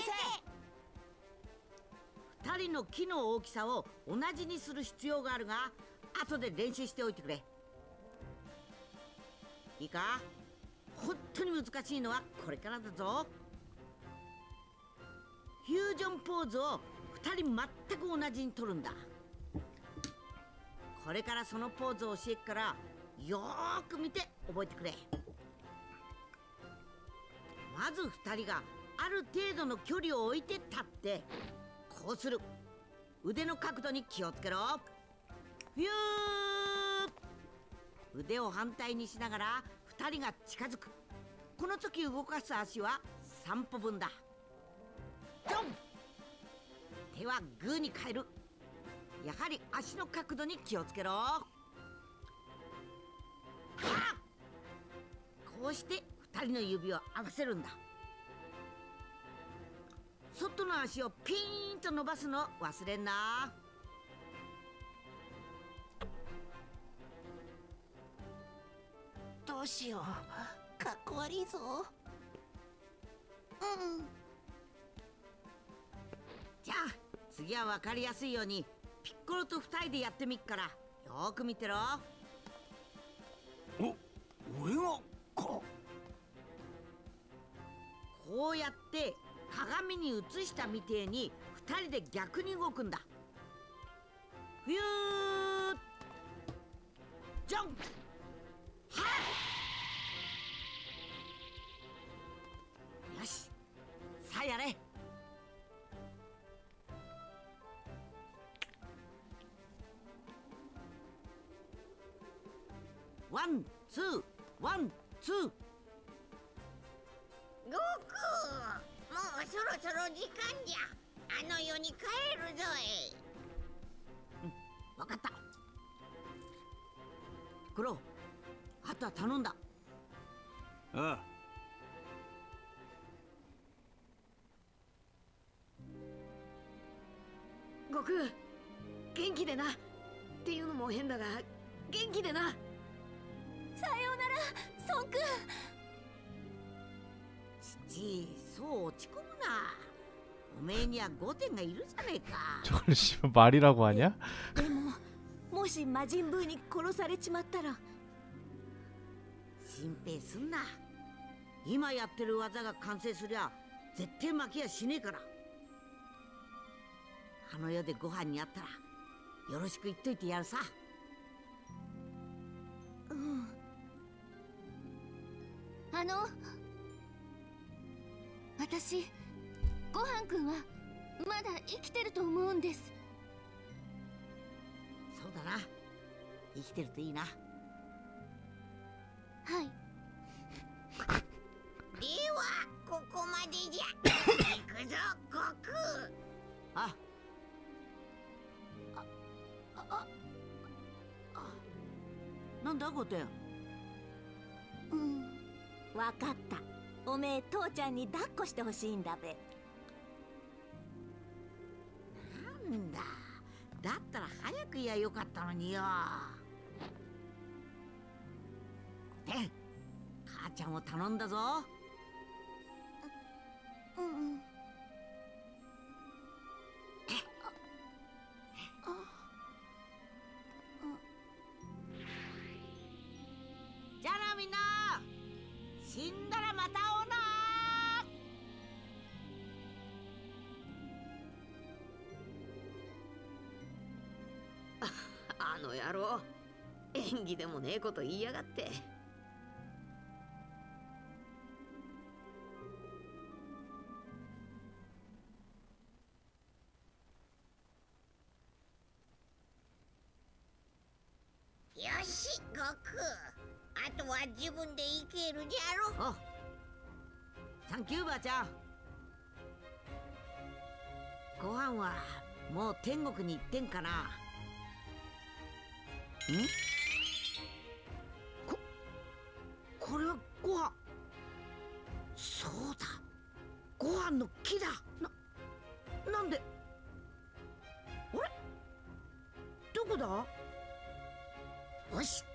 生。二人の木の大きさを同じにする必要があるが、後で練習しておいてくれ。いいか、本当に難しいのはこれからだぞ。フュージョンポーズを二人全く同じに取るんだ。これからそのポーズを教えっからよーく見て覚えてくれ。まず二人がある程度の距離を置いて立ってこうする。腕の角度に気をつけろ。フュー。腕を反対にしながら二人が近づく。この時動かす足は三歩分だ。ジョン。手はグーに変える。やはり足の角度に気をつけろ。こうして二人の指を合わせるんだ。外の足をピーンと伸ばすの忘れんな。 どうしよう、かっこ悪いぞ。うん。 じゃあ次は分かりやすいようにピッコロと二人でやってみっからよーく見てろ。 お、俺がか。 こうやって鏡に映したみてえに二人で逆に動くんだ。フュージョン。はっ。よし、さあやれ。ワンツーワンツー。 悟空、もうそろそろ時間じゃ。あの世に帰るぞい。 うん、分かった。ピッコロ、あとは頼んだ。 ああ。 悟空、元気でな。っていうのも変だが元気でな。 さようなら孫君。 父、そう落ち込むな。おめえにはごてんがいるじゃねえか。 저걸 씨발 말이라고 하냐? でももし魔人ブーに殺されちまったら。 心配すんな。今やってる技が完成すりゃ絶対負けやしねえから。あの世でご飯にあったらよろしく言っといてやるさ。 うん。あの私ごはんくんはまだ生きてると思うんです。 そうだな、生きてるといいな。 はい。 ではここまでじゃ。行くぞ悟空。 ああああ、なんだゴテン。 うん、わかった。おめえ父ちゃんに抱っこしてほしいんだべ。 なんだ、だったら早く言やよかったのによ。ゴテン、母ちゃんを頼んだぞ。 うんうん。 じゃあなみんな、死んだらまた会おうな。 あの野郎、演技でもねえこと言いやがって。 よし悟空、あとは自分で行けるじゃろ。 お、サンキューばあちゃん。ご飯はもう天国に行ってんかな。ん？こ、これはご飯。そうだ、ご飯の木だ。な、なんで？あれ？どこだ？よし。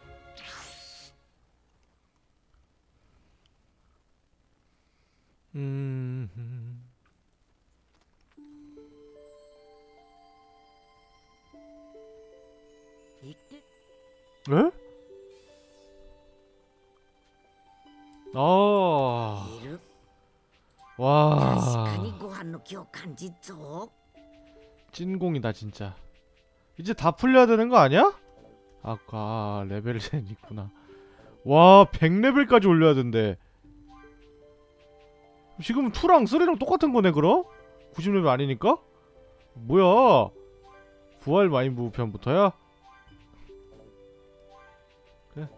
うーん。 行って。 え？ああ。 いる。 와. 確かにご飯の木を感じっぞ。 찐공이다 진짜. 이제 다 풀려야 되는 거 아니야? 아까 레벨 셋 있구나. 와, 백 레벨까지 올려야 된대. 지금 이랑 삼이랑 똑같은 거네 그럼? 구십 레벨 아니니까? 뭐야? 부활 마인부 편부터야? 그래.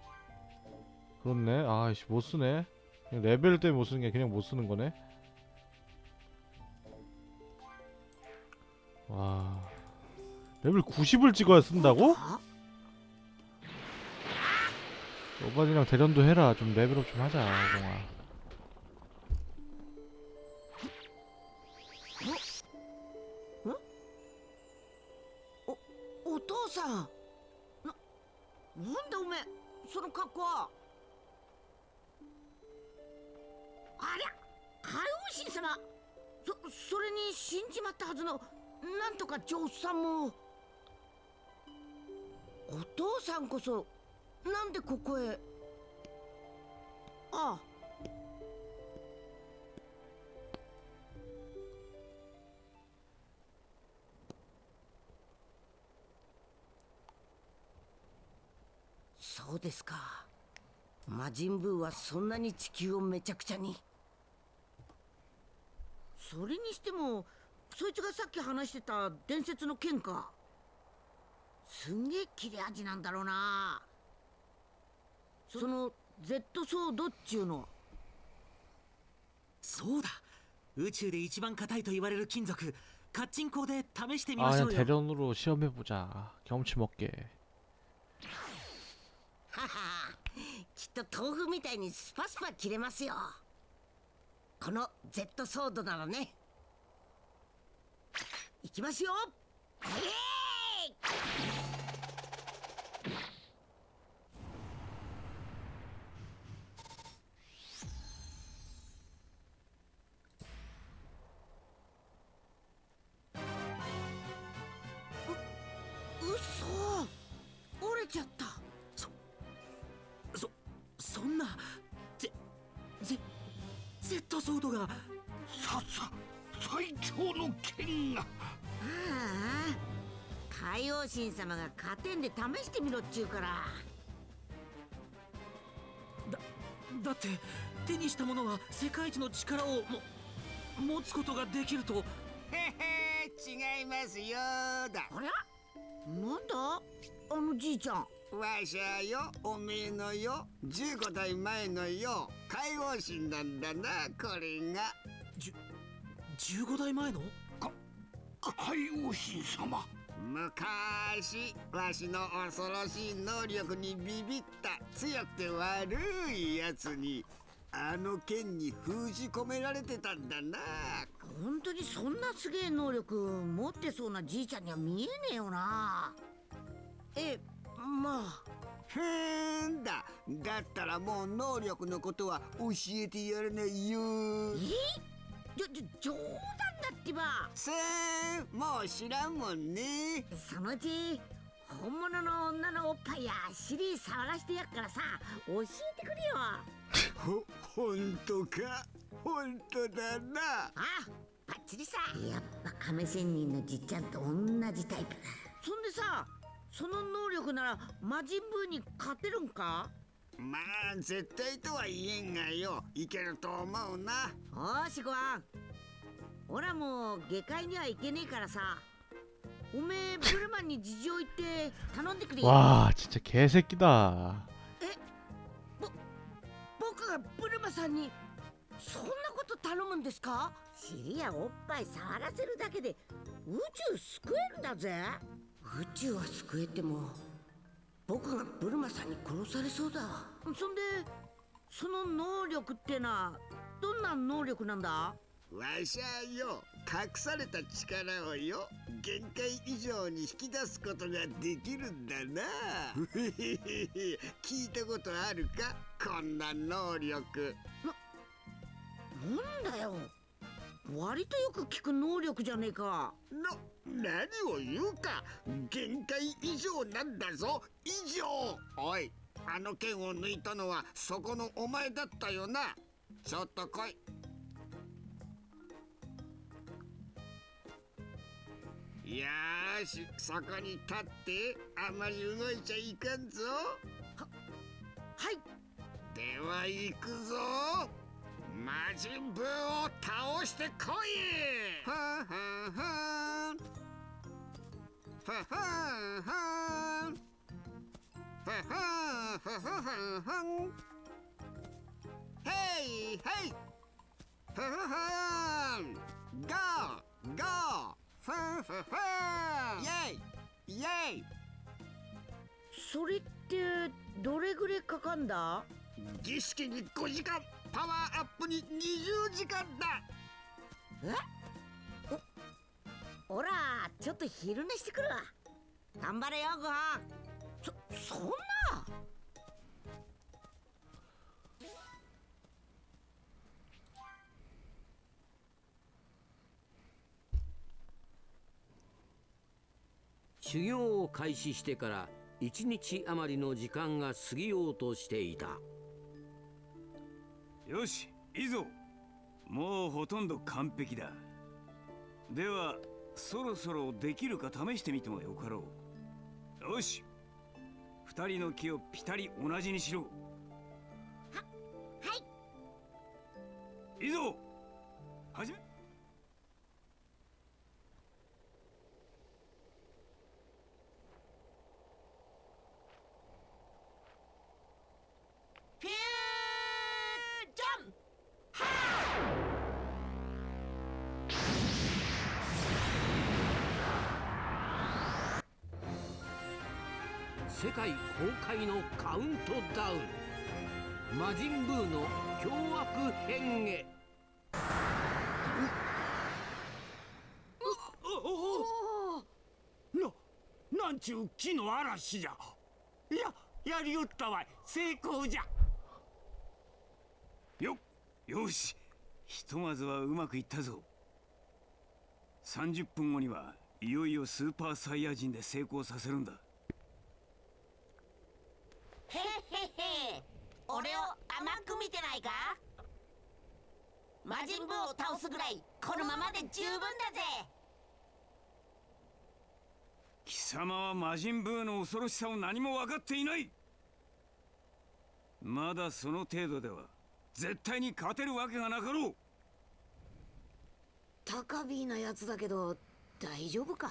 그렇네. 아이씨 못쓰네. 레벨 때문에 못쓰는 게 그냥 못쓰는 거네. 와, 레벨 구십을 찍어야 쓴다고? 오반이랑 대련도 해라. 좀 레벨업 좀 하자, 공아. 어? 어? お父さん。な、なんでおめえその格好は。ありゃ、海王神様。そ、それに死んじまったはずのなんとか上さんも。お父さんこそなんでここへ。ああ。そうですか。魔人ブーはそんなに地球をめちゃくちゃに。それにしてもそいつがさっき話してた伝説の剣か。すんげえ切れ味なんだろうな。その Z ソードっちゅうの。 そうだ、宇宙で一番硬いと言われる金属カッチン鋼で試してみましょうよ。 아, 대련으로 시험해보자. 경험치 먹게. はは、きっと豆腐みたいにスパスパ切れますよ。この Z ソードならね。いきますよ。えーう、うそ、折れちゃった。 そ、そ、そんな、ゼ、ゼ、Z ソードが。 最強の剣が。 ああ、海王神様が勝てんで試してみろっちゅうから。 だだって手にしたものは世界一の力をも持つことができると。 へへ、違いますよだ。 あれ、なんだあのじいちゃん。 わしゃよ、おめえのよ、じゅうごだいまえのよ、海王神なんだな、これが。 じゅじゅうごだいまえのか海王神様。 昔わしの恐ろしい能力にビビった強くて悪いやつにあの剣に封じ込められてたんだな。 本当にそんなすげえ能力持ってそうなじいちゃんには見えねえよな。え、まあ。 ふーんだ。だったらもう能力のことは教えてやらないよ。 え？じょ、じょ、冗談だってば。 さあ、もう知らんもんね。 そのうち本物の女のおっぱいや尻触らしてやっからさ、教えてくれよ。 ほ、ほんとか。ほんとだな。 ああ、バッチリさ。やっぱ亀仙人のじっちゃんと同じタイプ。そんでさ、その能力なら魔人ブーに勝てるんか？ まあ絶対とは言えんがよ、いけると思うな。 おーしごはん、おらもう下界には行けねえからさ、おめえブルマンに事情言って頼んでくれ。 와 진짜 개새끼다. え、ぼ僕がブルマさんにそんなこと頼むんですか？尻やおっぱい触らせるだけで宇宙救えるんだぜ。宇宙は救えても僕がブルマさんに殺されそうだ。そんでその能力ってのはどんな能力なんだ？ わしゃよ、隠された力をよ、限界以上に引き出すことができるんだな。聞いたことあるか、こんな能力。 な、なんだよ、割とよく聞く能力じゃねえか。 な、何を言うか、限界以上なんだぞ、以上。おい、あの剣を抜いたのはそこのお前だったよな。ちょっと来い。よーし、そこに立ってあまり動いちゃいかんぞ。は、 はい。 では行くぞ。魔人ブーを倒してこい。はんはんはんはんはんはんはんはんはんはん。へいへい。はんはん。ゴーゴー。ファンファンファン。イェイイェイ。 それってどれぐらいかかんだ？ 儀式にごじかん、パワーアップににじゅうじかんだ。 え？お、おらちょっと昼寝してくるわ。頑張れよごはん。そ、そんな。 修行を開始してから一日余りの時間が過ぎようとしていた。 よし、いいぞ。もうほとんど完璧だ。ではそろそろできるか試してみてもよかろう。よし、二人の木をピタリ同じにしろ。は、 はい。 いいぞ、始め。 フュージョン。はあ、世界崩壊のカウントダウン、魔人ブーの凶悪変化。 な、なんちゅう木の嵐じゃ。いや、やりよったわい。成功じゃ。 よ、よし、ひとまずはうまくいったぞ。さんじゅっぷんごにはいよいよスーパーサイヤ人で成功させるんだ。 へへへ、俺を甘く見てないか？魔人ブーをを倒すぐらいこのままで十分だぜ。 貴様は魔人ブーの恐ろしさを何も分かっていない。まだその程度では絶対に勝てるわけがなかろう。 高ビーなやつだけど大丈夫か？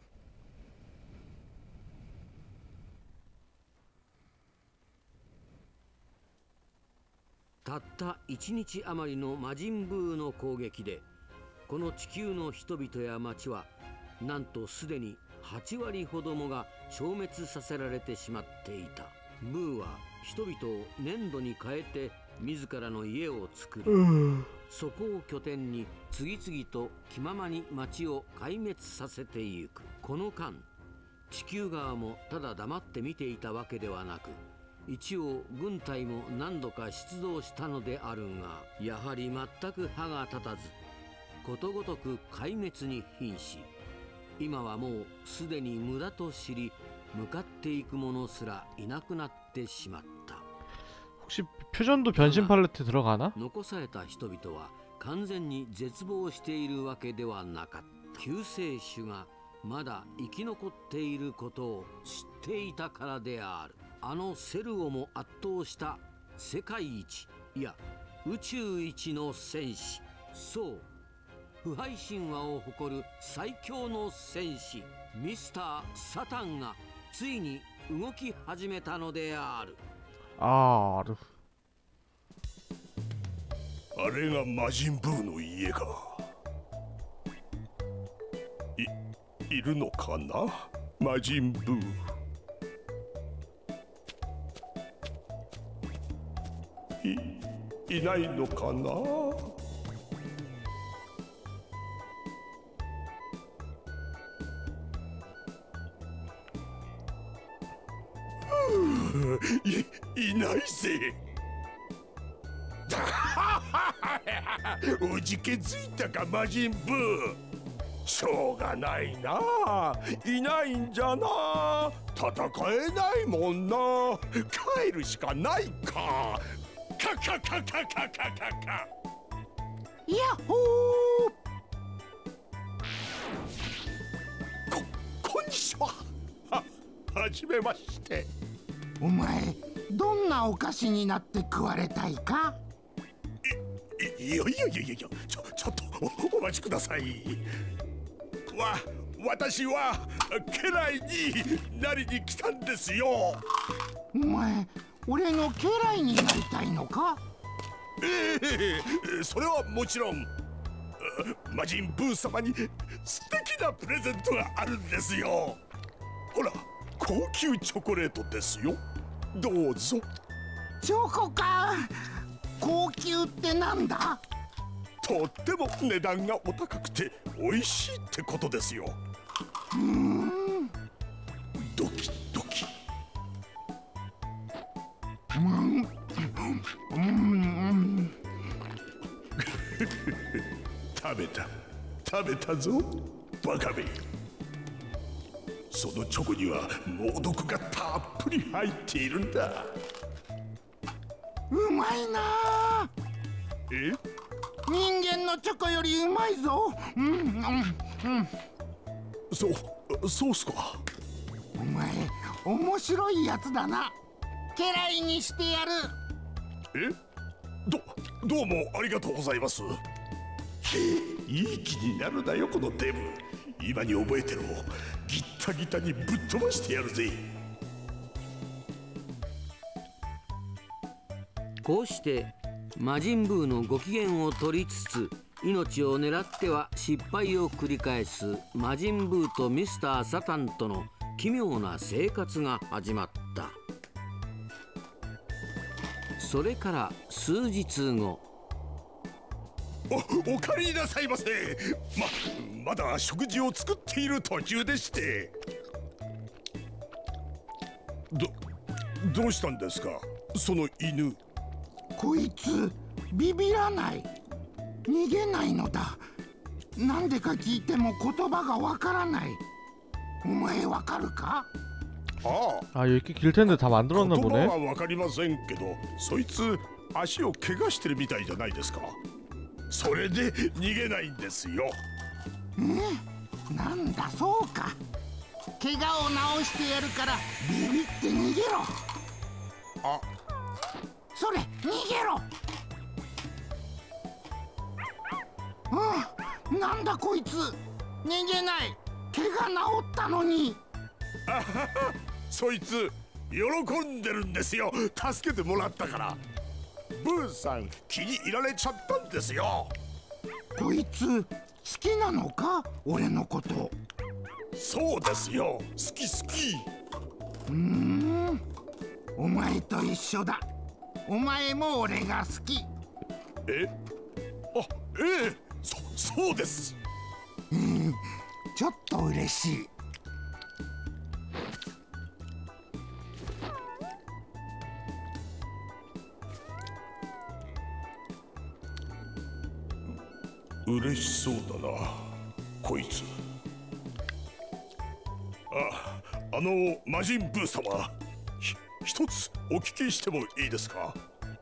たった一日余りの魔人ブーの攻撃でこの地球の人々や町はなんとすでにはちわりほどもが消滅させられてしまっていた。ブーは人々を粘土に変えて自らの家を作り、そこを拠点に次々と気ままに町を壊滅させてゆく。この間地球側もただ黙って見ていたわけではなく、一応軍隊も何度か出動したのであるが、やはり全く歯が立たずことごとく壊滅に瀕し、今はもうすでに無駄と知り向かっていく者すらいなくなってしまった。 혹시 표전도 변신 팔레트 들어가나? 残された人々は完全に絶望しているわけではなかった。救世主がまだ生き残っていることを知っていたからである。あのセルをも圧倒した世界一、いや宇宙一の戦士、そう腐敗神話を誇る最強の戦士ミスター・サタンがついに動き始めたのである。 ある。 あれが魔人ブーの家か。い、いるのかな魔人ブー。い、いないのかな。い、いないぜ。おじけづいたか魔人ブー。しょうがないな、いないんじゃな。戦えないもんな。帰るしかないか。カカカカカカカカ。 ヤッホー。こ、こんにちは。は、はじめまして。 お前どんなお菓子になって食われたいか。 い、いやいやいやいや、ちょ、ちょっと お, お待ちください。わ、私は家来になりに来たんですよ。 お前俺の家来になりたいのか。 ええ、それはもちろん。魔人ブー様に素敵なプレゼントがあるんですよ。ほら、高級チョコレートですよ。どうぞ。 チョコか。高級ってなんだ。 とっても値段がお高くて美味しいってことですよ。 うーん。 ドキドキ。 うんうん。 食べた食べたぞバカめ。そのチョコには猛毒がたっぷり入っているんだ。 うまいな。 え？ 人間のチョコよりうまいぞ。うんうんうん。 そう、そうっすか。 お前面白いやつだな。家来にしてやる。 え？ど、どうもありがとうございます。いい気になるなよこのデブ。今に覚えてろ。ギッタギタにぶっ飛ばしてやるぜ。 こうして魔人ブーのご機嫌を取りつつ命を狙っては失敗を繰り返す魔人ブーとミスター・サタンとの奇妙な生活が始まった。それから数日後。 お、お帰りなさいませ。ま、まだ食事を作っている途中でして。ど、どうしたんですかその犬。 こいつビビらない。逃げないのだ。なんでか聞いても言葉がわからない。お前わかるか。 ああ、아 이렇게 길 텐데 다 만들었나 보네. 言葉はわかりませんけど、そいつ足を怪我してるみたいじゃないですか。 それで逃げないんですよ。 え、なんだそうか。怪我を治してやるからビビって逃げろ。 あ、 それ逃げろ。うん、なんだこいつ、逃げない。怪我治ったのに。 あはは、そいつ喜んでるんですよ。助けてもらったから。ブーさん気に入られちゃったんですよ。 こいつ好きなのか、俺のこと。 そうですよ、好き好き。 うーん、お前と一緒だ。お前も俺が好き。 え、あ、ええ、そ、そうです。 うん、ちょっと嬉しい。 嬉しそうだな、こいつ。あ、あの魔人ブー様、ひ一つお聞きしてもいいですか。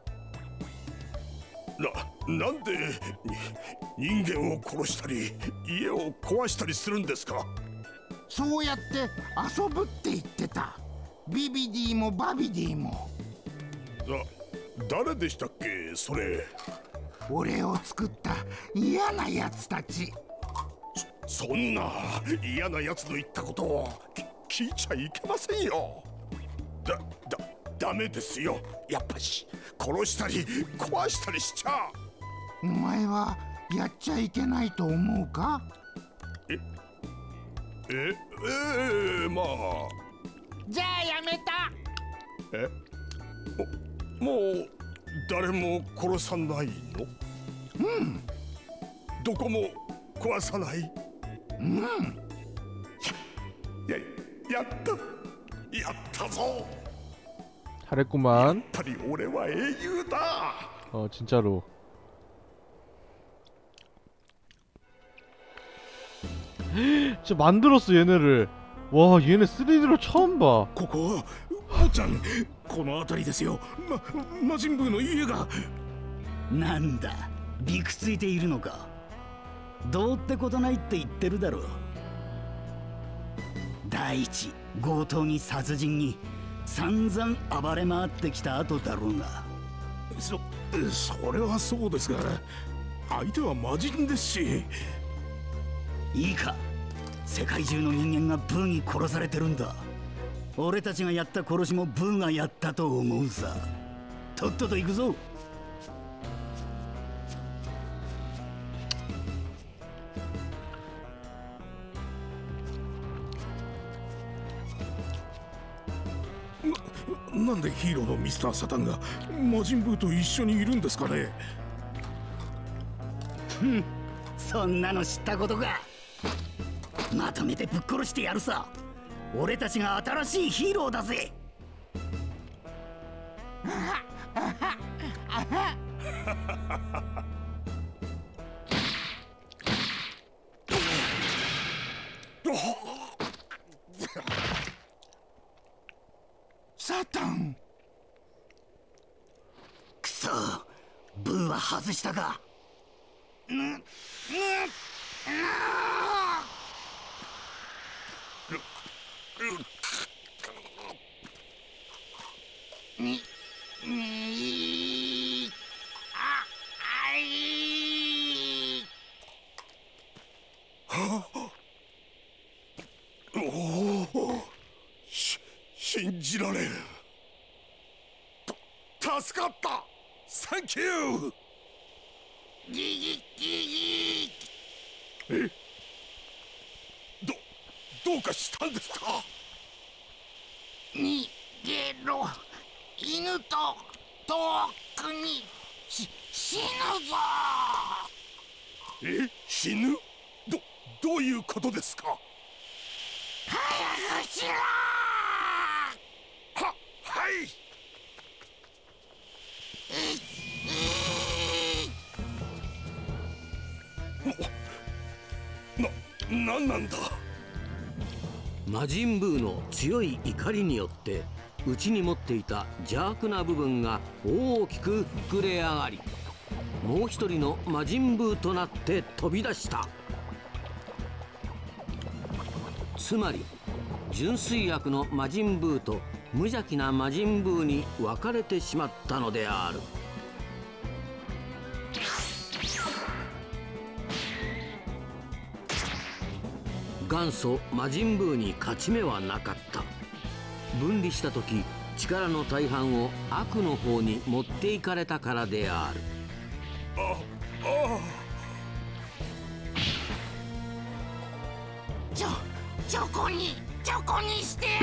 な、なんでに人間を殺したり家を壊したりするんですか。 そうやって遊ぶって言ってた。ビビディもバビディも。 な、誰でしたっけ、それ。 俺を作った嫌なやつたち。 そ、そんな嫌なやつの言ったことを聞いちゃいけませんよ。だ、だ、ダメですよ。やっぱし殺したり壊したりしちゃ。 お前はやっちゃいけないと思うか。 え、え、えー、まあ。 じゃあやめた。 え、も、もう誰も殺さないの？ うん。 どこも壊さない？ うん。 や、やった、やったぞ。 잘했구만. やっぱり俺は英雄だ. 어, 진짜로. 진짜 만들었어 얘네를. 와, 얘네 쓰리디로 처음 봐. ここ、おっちゃん、この辺りですよ。ま、魔人ブーの家が。 なんだ、びくついているのか。どうってことないって言ってるだろう。第一、強盗に殺人に散々暴れ回ってきた後だろうな。 そ、それはそうですが、相手は魔人ですし。 いいか、世界中の人間がブーに殺されてるんだ。俺たちがやった殺しもブーがやったと思うさ。とっとと行くぞ。 な、なんでヒーローのミスター・サタンが魔人ブーと一緒にいるんですかね。 ふん、そんなの知ったことか。まとめてぶっ殺してやるさ。俺たちが新しいヒーローだぜ。 サタン。 くそ、ブーは外したか。 ぬ、ぬ、ぬに、に、あ、あい。 はあ、おお、し、信じられん。た、助かった。サンキュー。 ギギギギ。 え、ど、どうかしたんですか。 逃げろ。犬と遠くにし死ぬぞ。 え、死ぬ？ど、どういうことですか。 早くしろ。 は、はい。な、なんなんだ。 魔人ブーの強い怒りによって内に持っていた邪悪な部分が大きく膨れ上がり、 もう一人の魔人ブーとなって飛び出した。つまり純粋悪の魔人ブーと無邪気な魔人ブーに分かれてしまったのである。元祖魔人ブーに勝ち目はなかった。分離した時力の大半を悪の方に持っていかれたからである。 ああちょチョコにチョコにしてやる。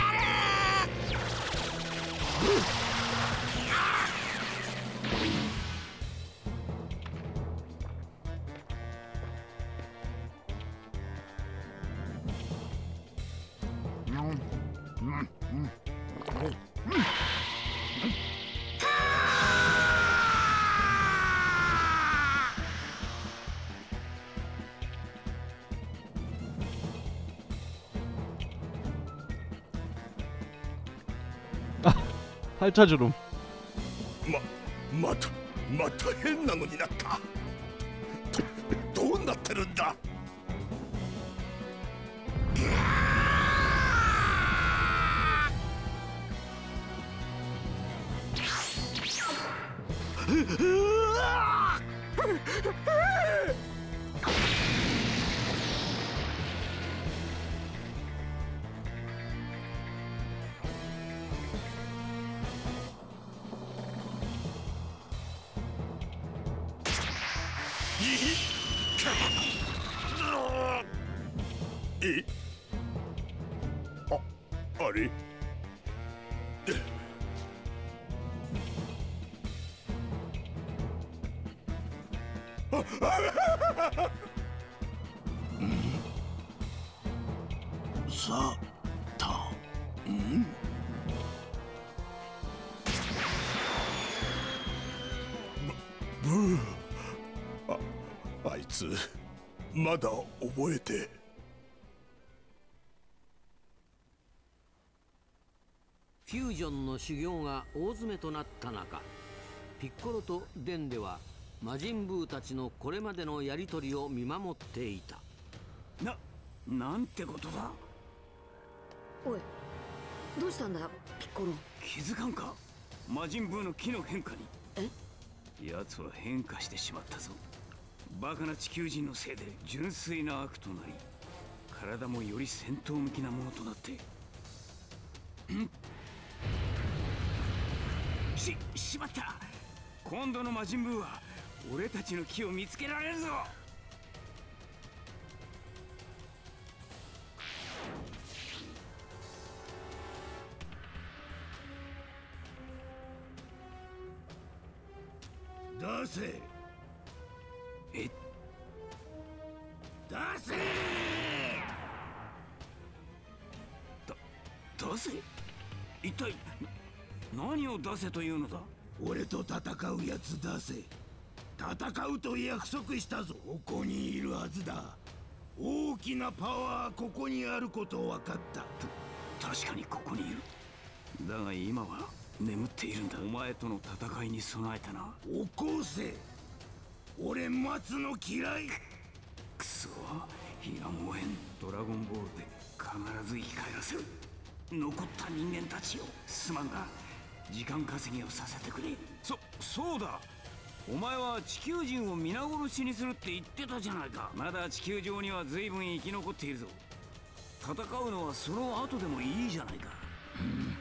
팔자주름. ま、また、また変なのになった。ど、どうなってるんだ。え？あ、あれ？さたん？ブー、あ、あいつまだ覚えて。 フュージョンの修行が大詰めとなった中、ピッコロとデンでは魔人ブーたちのこれまでのやり取りを見守っていた。 な、なんてことだ。 おい、どうしたんだピッコロ。 気づかんか、魔人ブーの木の変化に。 え？ 奴は変化してしまったぞ。バカな地球人のせいで純粋な悪となり、体もより戦闘向きなものとなって。ん？し、しまった。今度の魔人ブーは俺たちの木を見つけられるぞ。出せ。え？出せ。だ、出せ。一体何を出せというのだ。 俺と戦うやつ出せ。戦うと約束したぞ。ここにいるはずだ。大きなパワーここにあること分かった。 確かにここにいる。だが今は眠っているんだ。お前との戦いに備えたな。 起こせ。俺待つの嫌い。 くそ、火が燃えん。ドラゴンボールで必ず生き返らせる。残った人間たちを。すまんが時間稼ぎをさせてくれ。そ、そうだ。お前は地球人を皆殺しにするって言ってたじゃないか。まだ地球上には随分生き残っているぞ。戦うのはその後でもいいじゃないか。うん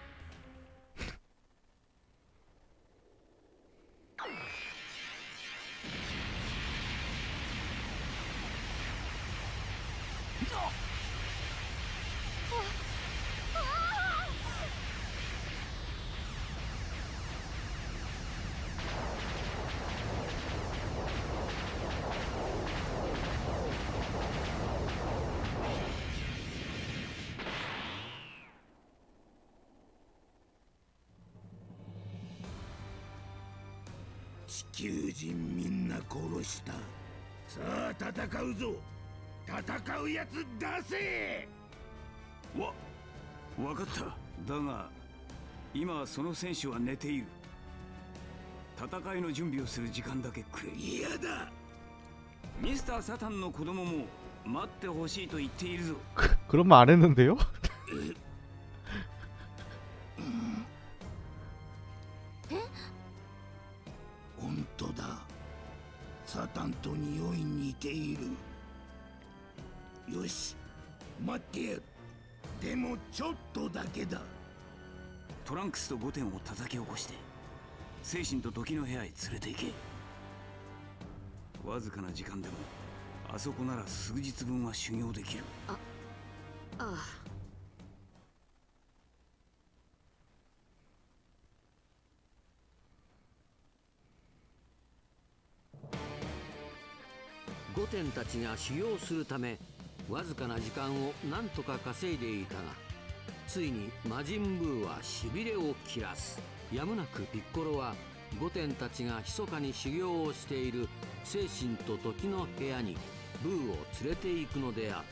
地球人みんな殺した。さあ戦うぞ。戦うやつ出せ。 わ、わかった。だが今その選手は寝ている。 戦いの準備をする時間だけくれ。嫌だ。ミスターサタンの子供も待ってほしいと言っているぞ。 그런 말 안 했는데요? 本当だ。サタンと匂い似ている。よし、待ってやる。でもちょっとだけだ。 トランクスとゴテンを叩き起こして精神と時の部屋へ連れて行け。わずかな時間でもあそこなら数日分は修行できる。 あああ。 ゴテンたちが修行するためわずかな時間を何とか稼いでいたが、ついに魔人ブーはしびれを切らす。やむなくピッコロはゴテンたちが密かに修行をしている精神と時の部屋にブーを連れて行くのであった。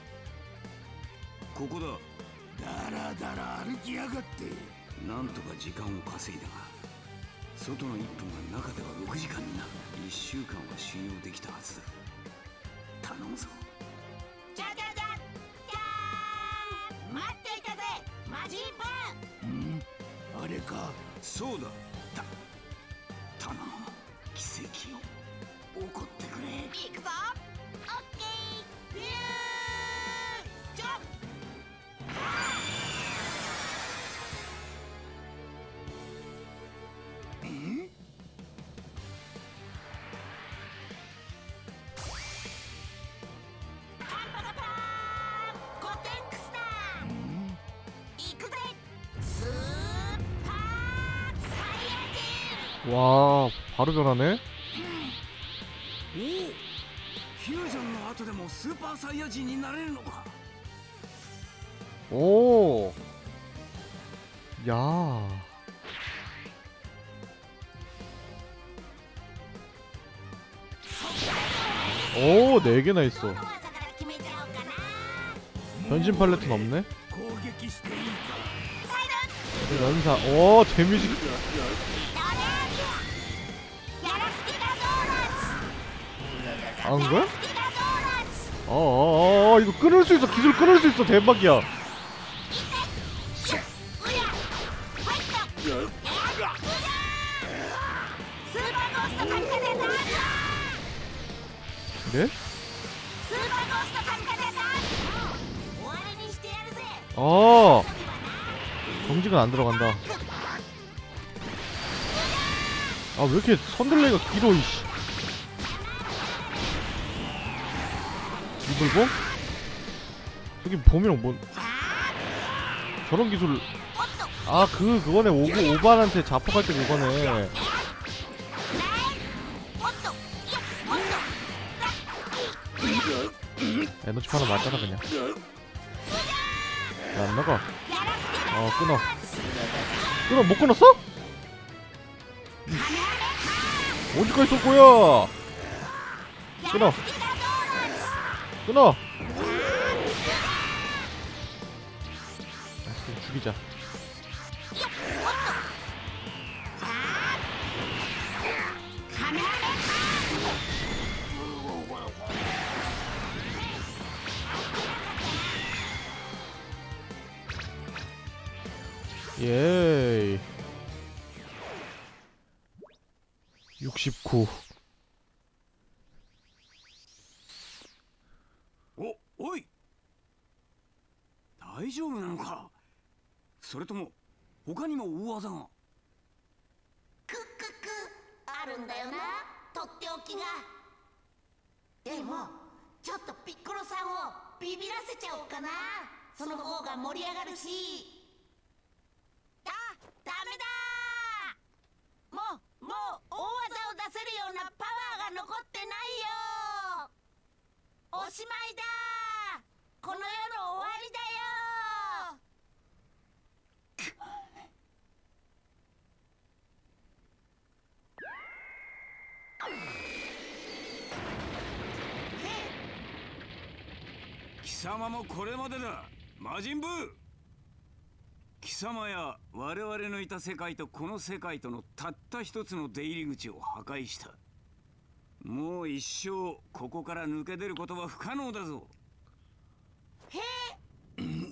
ここだ。 だらだら歩きやがって。 なんとか時間を稼いだが、外のいっぷんが中ではろくじかんになる。いっしゅうかんは修行できたはずだ。頼むぞ。 じゃじゃじゃじゃーん、待っていたぜ魔人ブー。 ん？あれか。 そうだ。た頼む、奇跡を起こってくれ。 行くぞ。オッケー。ビュージャンプ。 え？ 와 바로 변하네. おお、フュージョンの後でもスーパーサイヤ人になれるのか。 오 야. 오, 네 개나 있어. 변신 팔레트는 없네. 연사. 오, 데미지. 안 거야? 어어어, 이거 끊을 수 있어. 기술 끊을 수 있어. 대박이야. 네? 어, 경직은 안 들어간다. 아, 왜 이렇게 선들레가 길어, 이씨. 이불고? 저기 보면 뭔 저런 기술. 아, 그 그거네. 오고 오반한테 자폭할 때 그거네. 에너지 하나 맞잖아 그냥. 야, 안 나가. 어, 끊어. 끊어. 못 끊었어? 어디까지 쏠 거야? 끊어. 끊어. 아, 죽이자. 예이. 육십구. お、おい。大丈夫なのか。それとも他にも大技が。 クックックあるんだよな、とっておきが。でもちょっとピッコロさんをビビらせちゃおうかな。その方が盛り上がるし。あ、ダメだ。もうもう大技を出せるようなパワーが残ってないよ。おしまいだ。この世の終わりだよ。 貴様もこれまでだ、魔人ブー。 貴様や我々のいた世界とこの世界とのたった一つの出入り口を破壊した。もう一生ここから抜け出ることは不可能だぞ。 へえ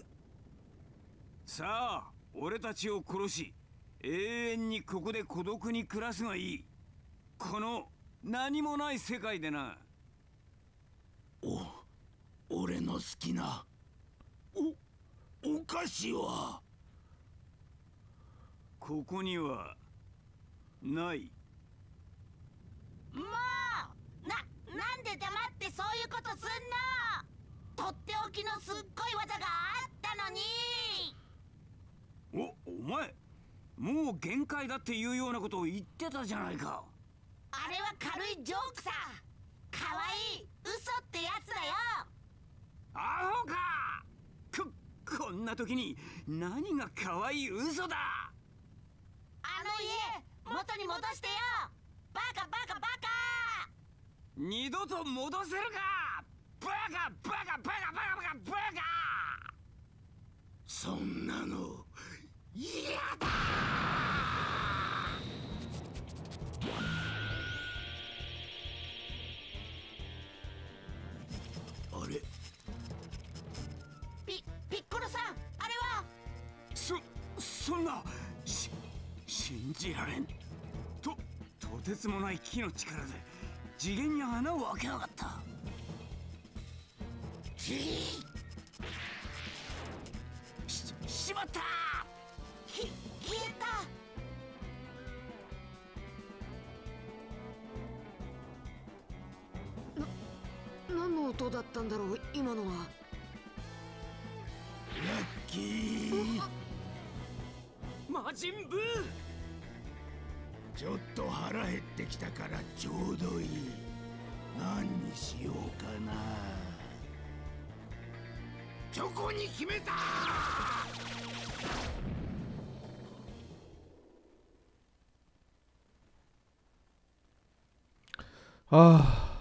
さあ俺たちを殺し永遠にここで孤独に暮らすがいい。この何もない世界でな。 お俺の好きなおお菓子はここにはない。 もうな、なんで黙ってそういうことすんの。とっておきのすっごい技があったのに。 お、お前もう限界だっていうようなことを言ってたじゃないか。 あれは軽いジョークさ。かわいい嘘ってやつだよ。 アホか。こ、こんな時に何がかわいい嘘だ。 あの家元に戻してよ。バカバカバカ。 二度と戻せるか。バカバカバカバカバカバカ。 そんなの嫌だ。 あれピピッコロさん、あれは。 そそんなし信じられん。ととてつもない木の力で次元に穴を開けやがった。ししまった。 ひ消えた。 何の音だったんだろう今のは。 ラッキー。 魔人ブー。 ちょっと腹減ってきたからちょうどいい。何にしようかな。チョコに決めた。 ああ。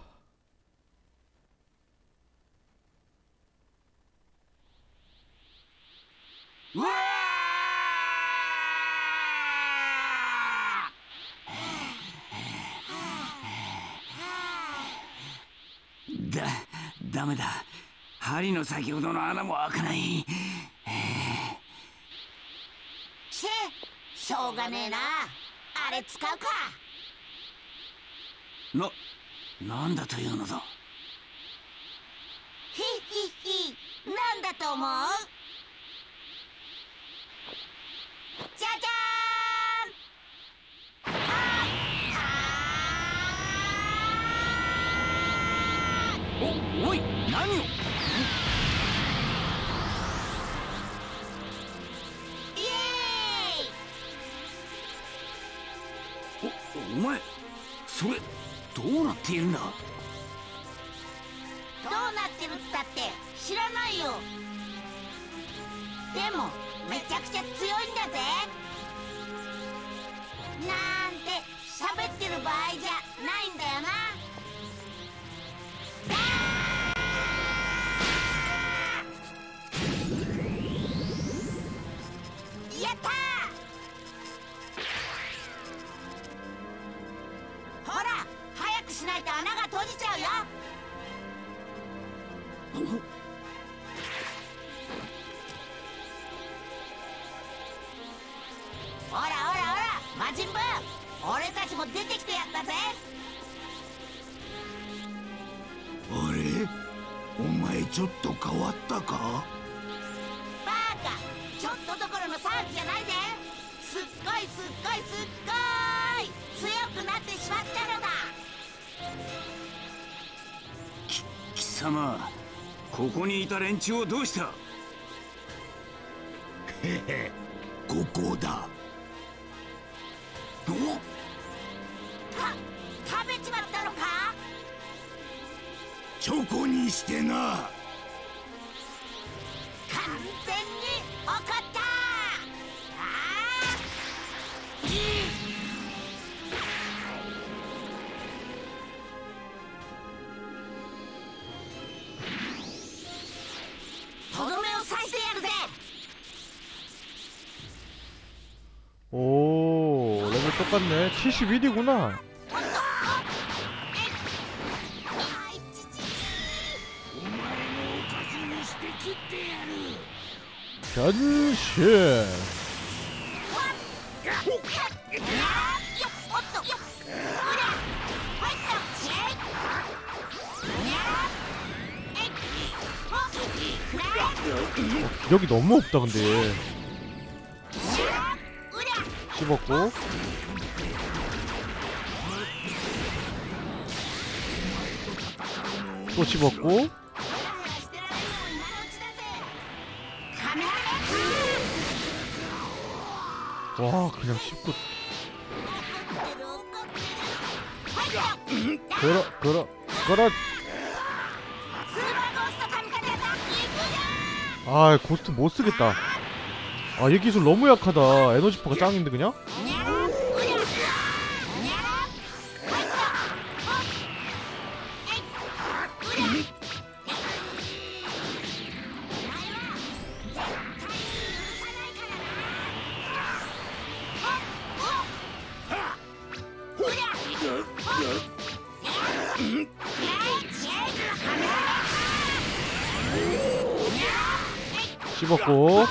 うわだ、ダメだ。針の先ほどの穴も開かない。 シェ、しょうがねえな。あれ使うか。 な、なんだというのだ。 ひひひ、なんだと思う。じゃじゃーん。 お、おい、何を。 イエーイ。 お、お前それどうなっているんだ。 どうなってるったって知らないよ。でもめちゃくちゃ強いんだぜ。なんて喋ってる場合じゃないんだよな。やったー。ほら早くしないと穴が閉じちゃうよ。ほらほらほら魔人ブー、俺たちも出てきてやったぜ。 あれお前ちょっと変わったか。 バカ、ちょっとどころの騒ぎじゃないぜ。すっごいすっごいすっごい強くなってしまったのだ。 き貴様、ここにいた連中をどうした。 へへ、ここだ。 お、 た食べちまったのか。 チョコにしてな。 完全に怒った。あー、いい。とどめを刺してやるぜ。 오, 레벨 똑같네. 칠십일이구나. 변신. 어, 기력이 너무 없다 근데. 씹었고 또 씹었고 와 그냥 씹고 그러 그러 그러 아 고스트 못쓰겠다. 아 얘 기술 너무 약하다. 에너지파가 짱인데 그냥? 씹었고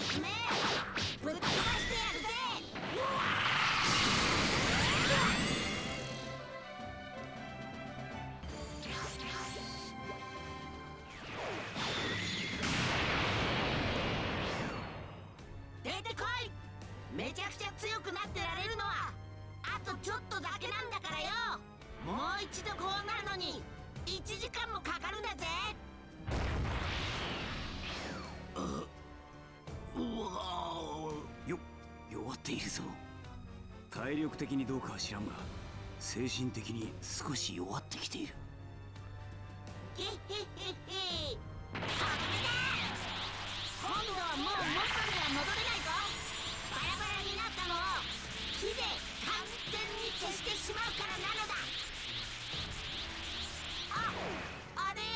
体力的にどうかは知らんが精神的に少し弱ってきている。 へへへへダメだ。今度はもう元には戻れないぞ。バラバラになったのを火で完全に消してしまうからなのだ。あ、あれ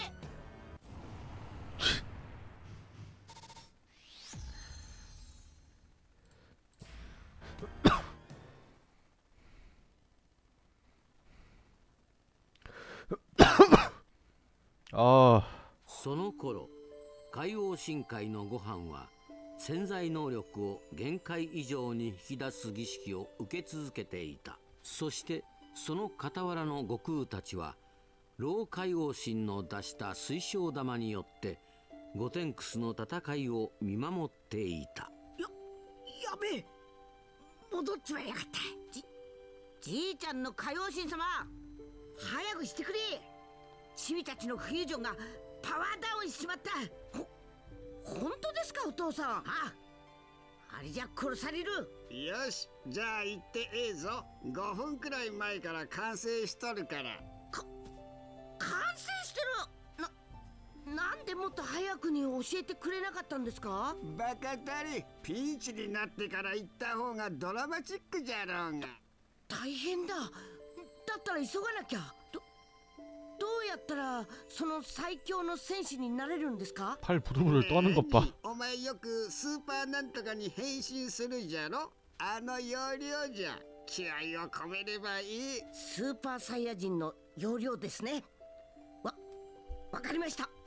ああ。 その頃海王深海のご飯は潜在能力を限界以上に引き出す儀式を受け続けていた。そしてその傍らの悟空たちは老海王神の出した水晶玉によってゴテンクスの戦いを見守っていた。 や、やべえ、戻っちまいやがった。じ、じいちゃんの海王神様、早くしてくれ。チビたちのフュージョンがパワーダウンしちまった。ほ、本当ですかお父さん。あ、あれじゃ殺される。 よし、じゃあ行ってええぞ。ごふんくらい前から完成しとるから。 か、完成してる。な、なんでもっと早くに教えてくれなかったんですか。 バカたり、ピンチになってから行った方がドラマチックじゃろうが。 大変だ。だったら急がなきゃ。ど、どうやったらその最強の戦士になれるんですか。 팔 부들부들 떠는 것 봐。 お前よくスーパーなんとかに変身するじゃろ。あの要領じゃ。気合を込めればいい。 スーパーサイヤ人の要領ですね。わ、わかりました。は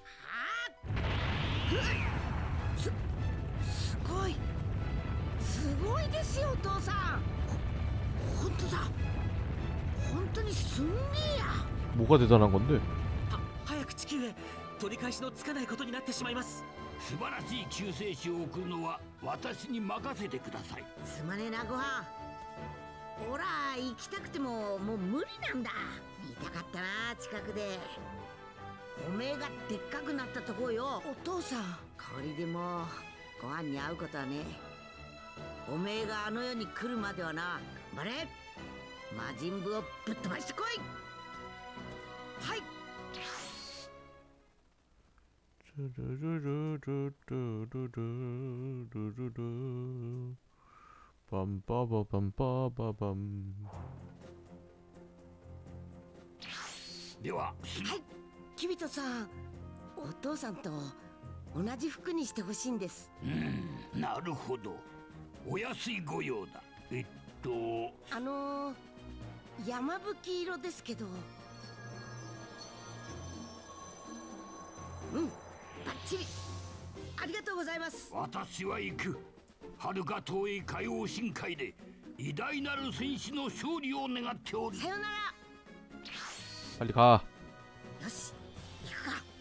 あ、す、すごいすごいですよお父さん。ほ、本当だ。本当にすんげえや。 뭐가 대단한 건데? は、早く地球へ。取り返しのつかないことになってしまいます。 素晴らしい救世主を送るのは私に任せてください。 すまねえなごはん。ほら行きたくてももう無理なんだ。見たかったな近くで。おめえがでっかくなったとこよお父さん。これでもご飯に会うことはね。おめえがあの世に来るまではな。頑張れ。魔人ブをぶっ飛ばしてこい。はい。 빰빠바빰빠바밤。 では、 はい、キビトさん、お父さんと同じ服にしてほしいんです。 うん、なるほど。お安いご用だ。えとあのー、山吹色ですけど。うん、バッチリ。ありがとうございます。 私は行く。遥か遠い海王深海で偉大なる戦士の勝利を願っておる。 さよなら。 빨리 가. よし、行くか。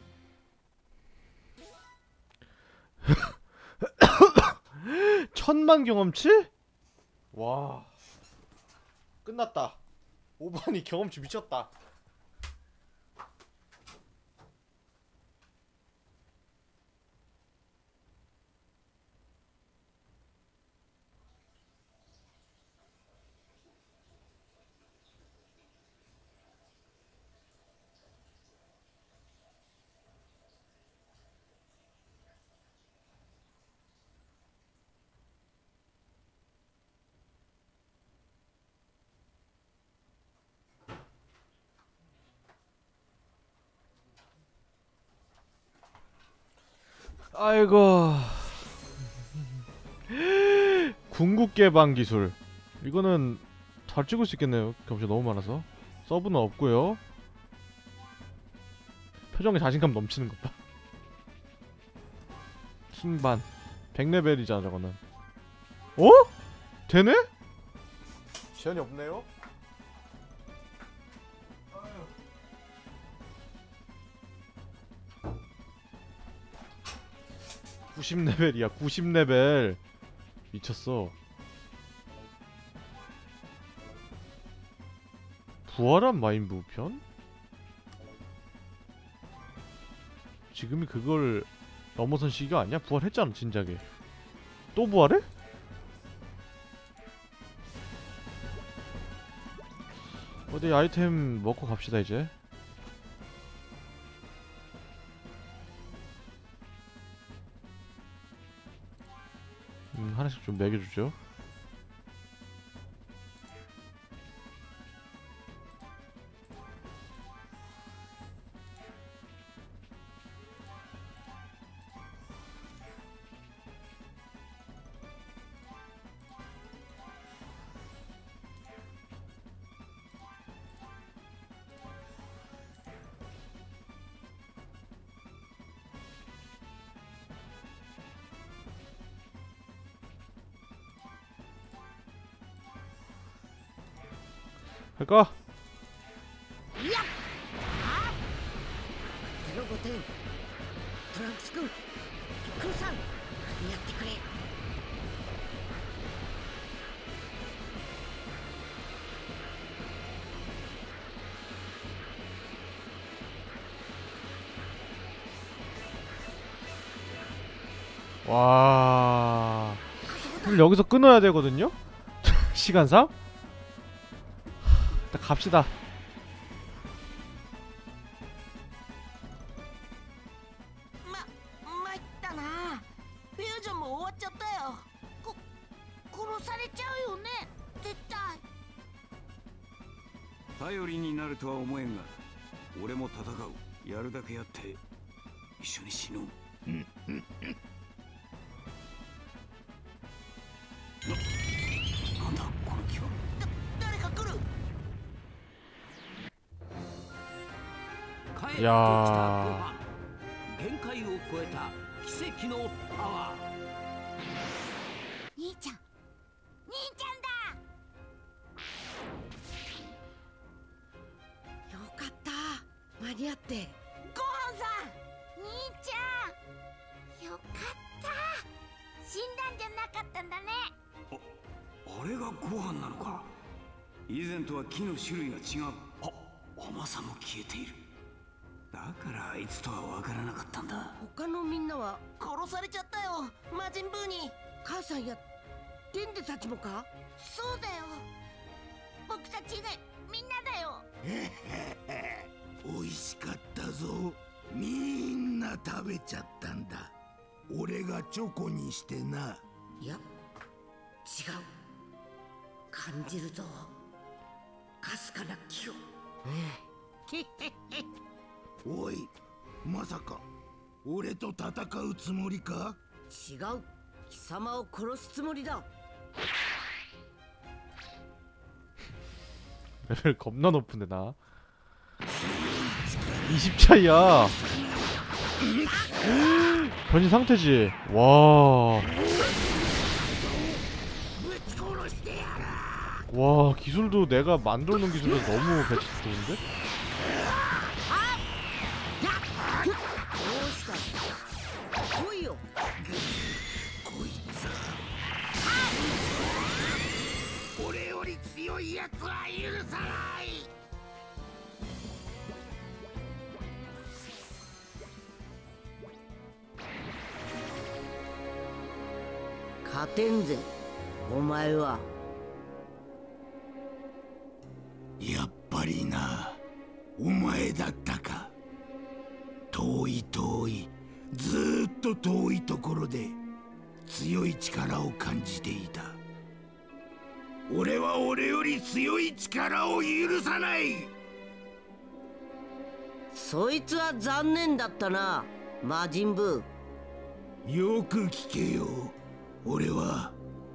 천만 경험치? 와, 끝났다. 오 번이 경험치 미쳤다. 아이고. 궁극 개방 기술. 이거는 잘 찍을 수 있겠네요. 경험치 너무 많아서. 서브는 없고요. 표정에 자신감 넘치는 것 봐. 킹반. 백 레벨이잖아 저거는. 어? 되네? 제한이 없네요? 구십 레벨이야. 구십 레벨. 미쳤어. 부활한 마인부 편? 지금이 그걸 넘어선 시기가 아니야? 부활했잖아 진작에. 또 부활해? 어디 아이템 먹고 갑시다 이제. 음, 하나씩 좀 먹여주죠. 갈까? ゼロごてん。トランクス君、ピッコロさん、やってくれ。 와. 사실 여기서 끊어야 되거든요? 시간상? 일단 갑시다. 頼りになるとは思えんが、俺も戦う。やるだけやって一緒に死のう。うんうんうん。なんだこの気は。 誰か来る。 帰ってきたご飯。限界を超えた奇跡のパワー。 兄ちゃん、兄ちゃんだ。 よかった、間に合って。 ごはんさん、兄ちゃん、よかった。死んだんじゃなかったんだね。 あれがご飯なのか。以前とは木の種類が違う。あ、甘さも消えている。だからあいつとは分からなかったんだ。 他のみんなは殺されちゃったよ、魔人ブーに。 母さんやデンデたちもか。 そうだよ、僕たち以外みんなだよ。 美味しかったぞ。みんな食べちゃったんだ。俺がチョコにしてな。 いや、違う。感じるぞ、かすかな気を。 おい、まさか俺と戦うつもりか。 違う、貴様を殺すつもりだ。 레벨 겁나 높은데 나 이십 차이야. 변신 상태지. 와. 와, 기술도 내가 만들어 놓은 기술에서 너무 배치 좋은데? 勝てんぜ、お前は。 やっぱりな、お前だったか。遠い遠い、ずーっと遠いところで強い力を感じていた。俺は俺より強い力を許さない。 そいつは残念だったな、魔人ブー。よく聞けよ、俺は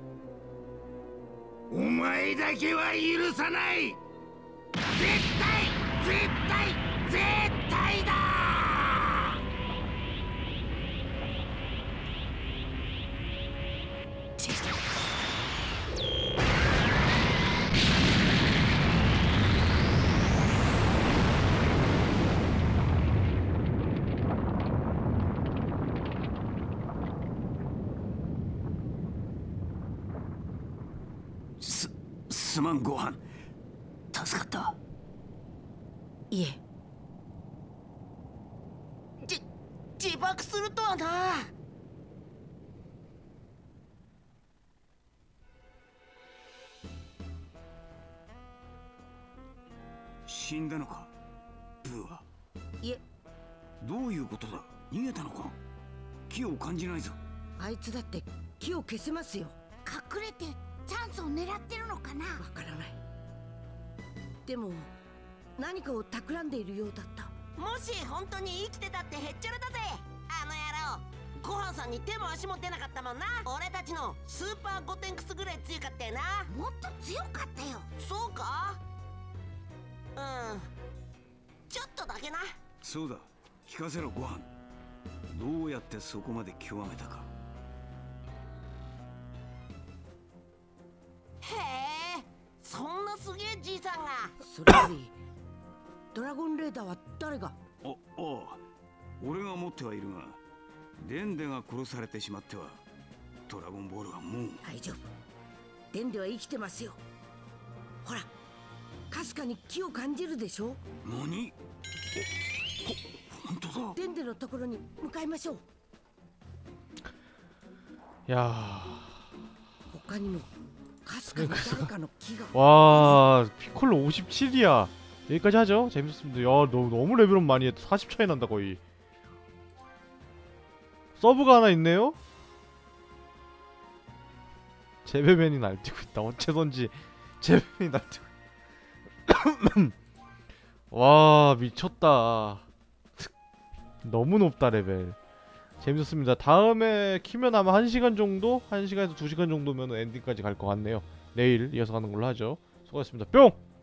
お前だけは許さない。絶対絶対絶対だ。 すすまん、ご飯助かった。 いえ、 じ自爆するとはな。 死んだのか、ブーは。 いえ。 どういうことだ、逃げたのか。気を感じないぞ。 あいつだって気を消せますよ。 隠れてチャンスを狙ってるのかな。 わからない。でも何かを企んでいるようだった。 もし本当に生きてたってへっちゃらだぜ、あの野郎。ごはんさんに手も足も出なかったもんな。俺たちのスーパーゴテンクスぐらい強かったよな。 もっと強かったよ。 そうか。うんちょっとだけな。 そうだ、聞かせろ、ご飯。どうやってそこまで極めたか。 へえ、そんなすげえじいさんが。 それよりドラゴンレーダーは誰が。 あ、ああ、俺が持ってはいるが、デンデが殺されてしまってはドラゴンボールはもう。 大丈夫、デンデは生きてますよ。ほら、かすかに気を感じるでしょ。 何？ほ、本当だ。 デンデのところに向かいましょう。 いやー、他にもかすかに誰かの気が。 와, 피콜로 오십칠이야. 여기까지 하죠. 재밌었습니다. 야, 너, 너무 레벨업 많이 했다. 사십 차이 난다 거의. 서브가 하나 있네요? 제베맨이 날뛰고 있다. 어째선지 제베맨이 날뛰고 있다. 와, 미쳤다. 너무 높다 레벨. 재밌었습니다. 다음에 키면 아마 한 시간 정도? 한 시간에서 두 시간 정도면 엔딩까지 갈 것 같네요. 내일 이어서 가는 걸로 하죠. 수고하셨습니다. 뿅!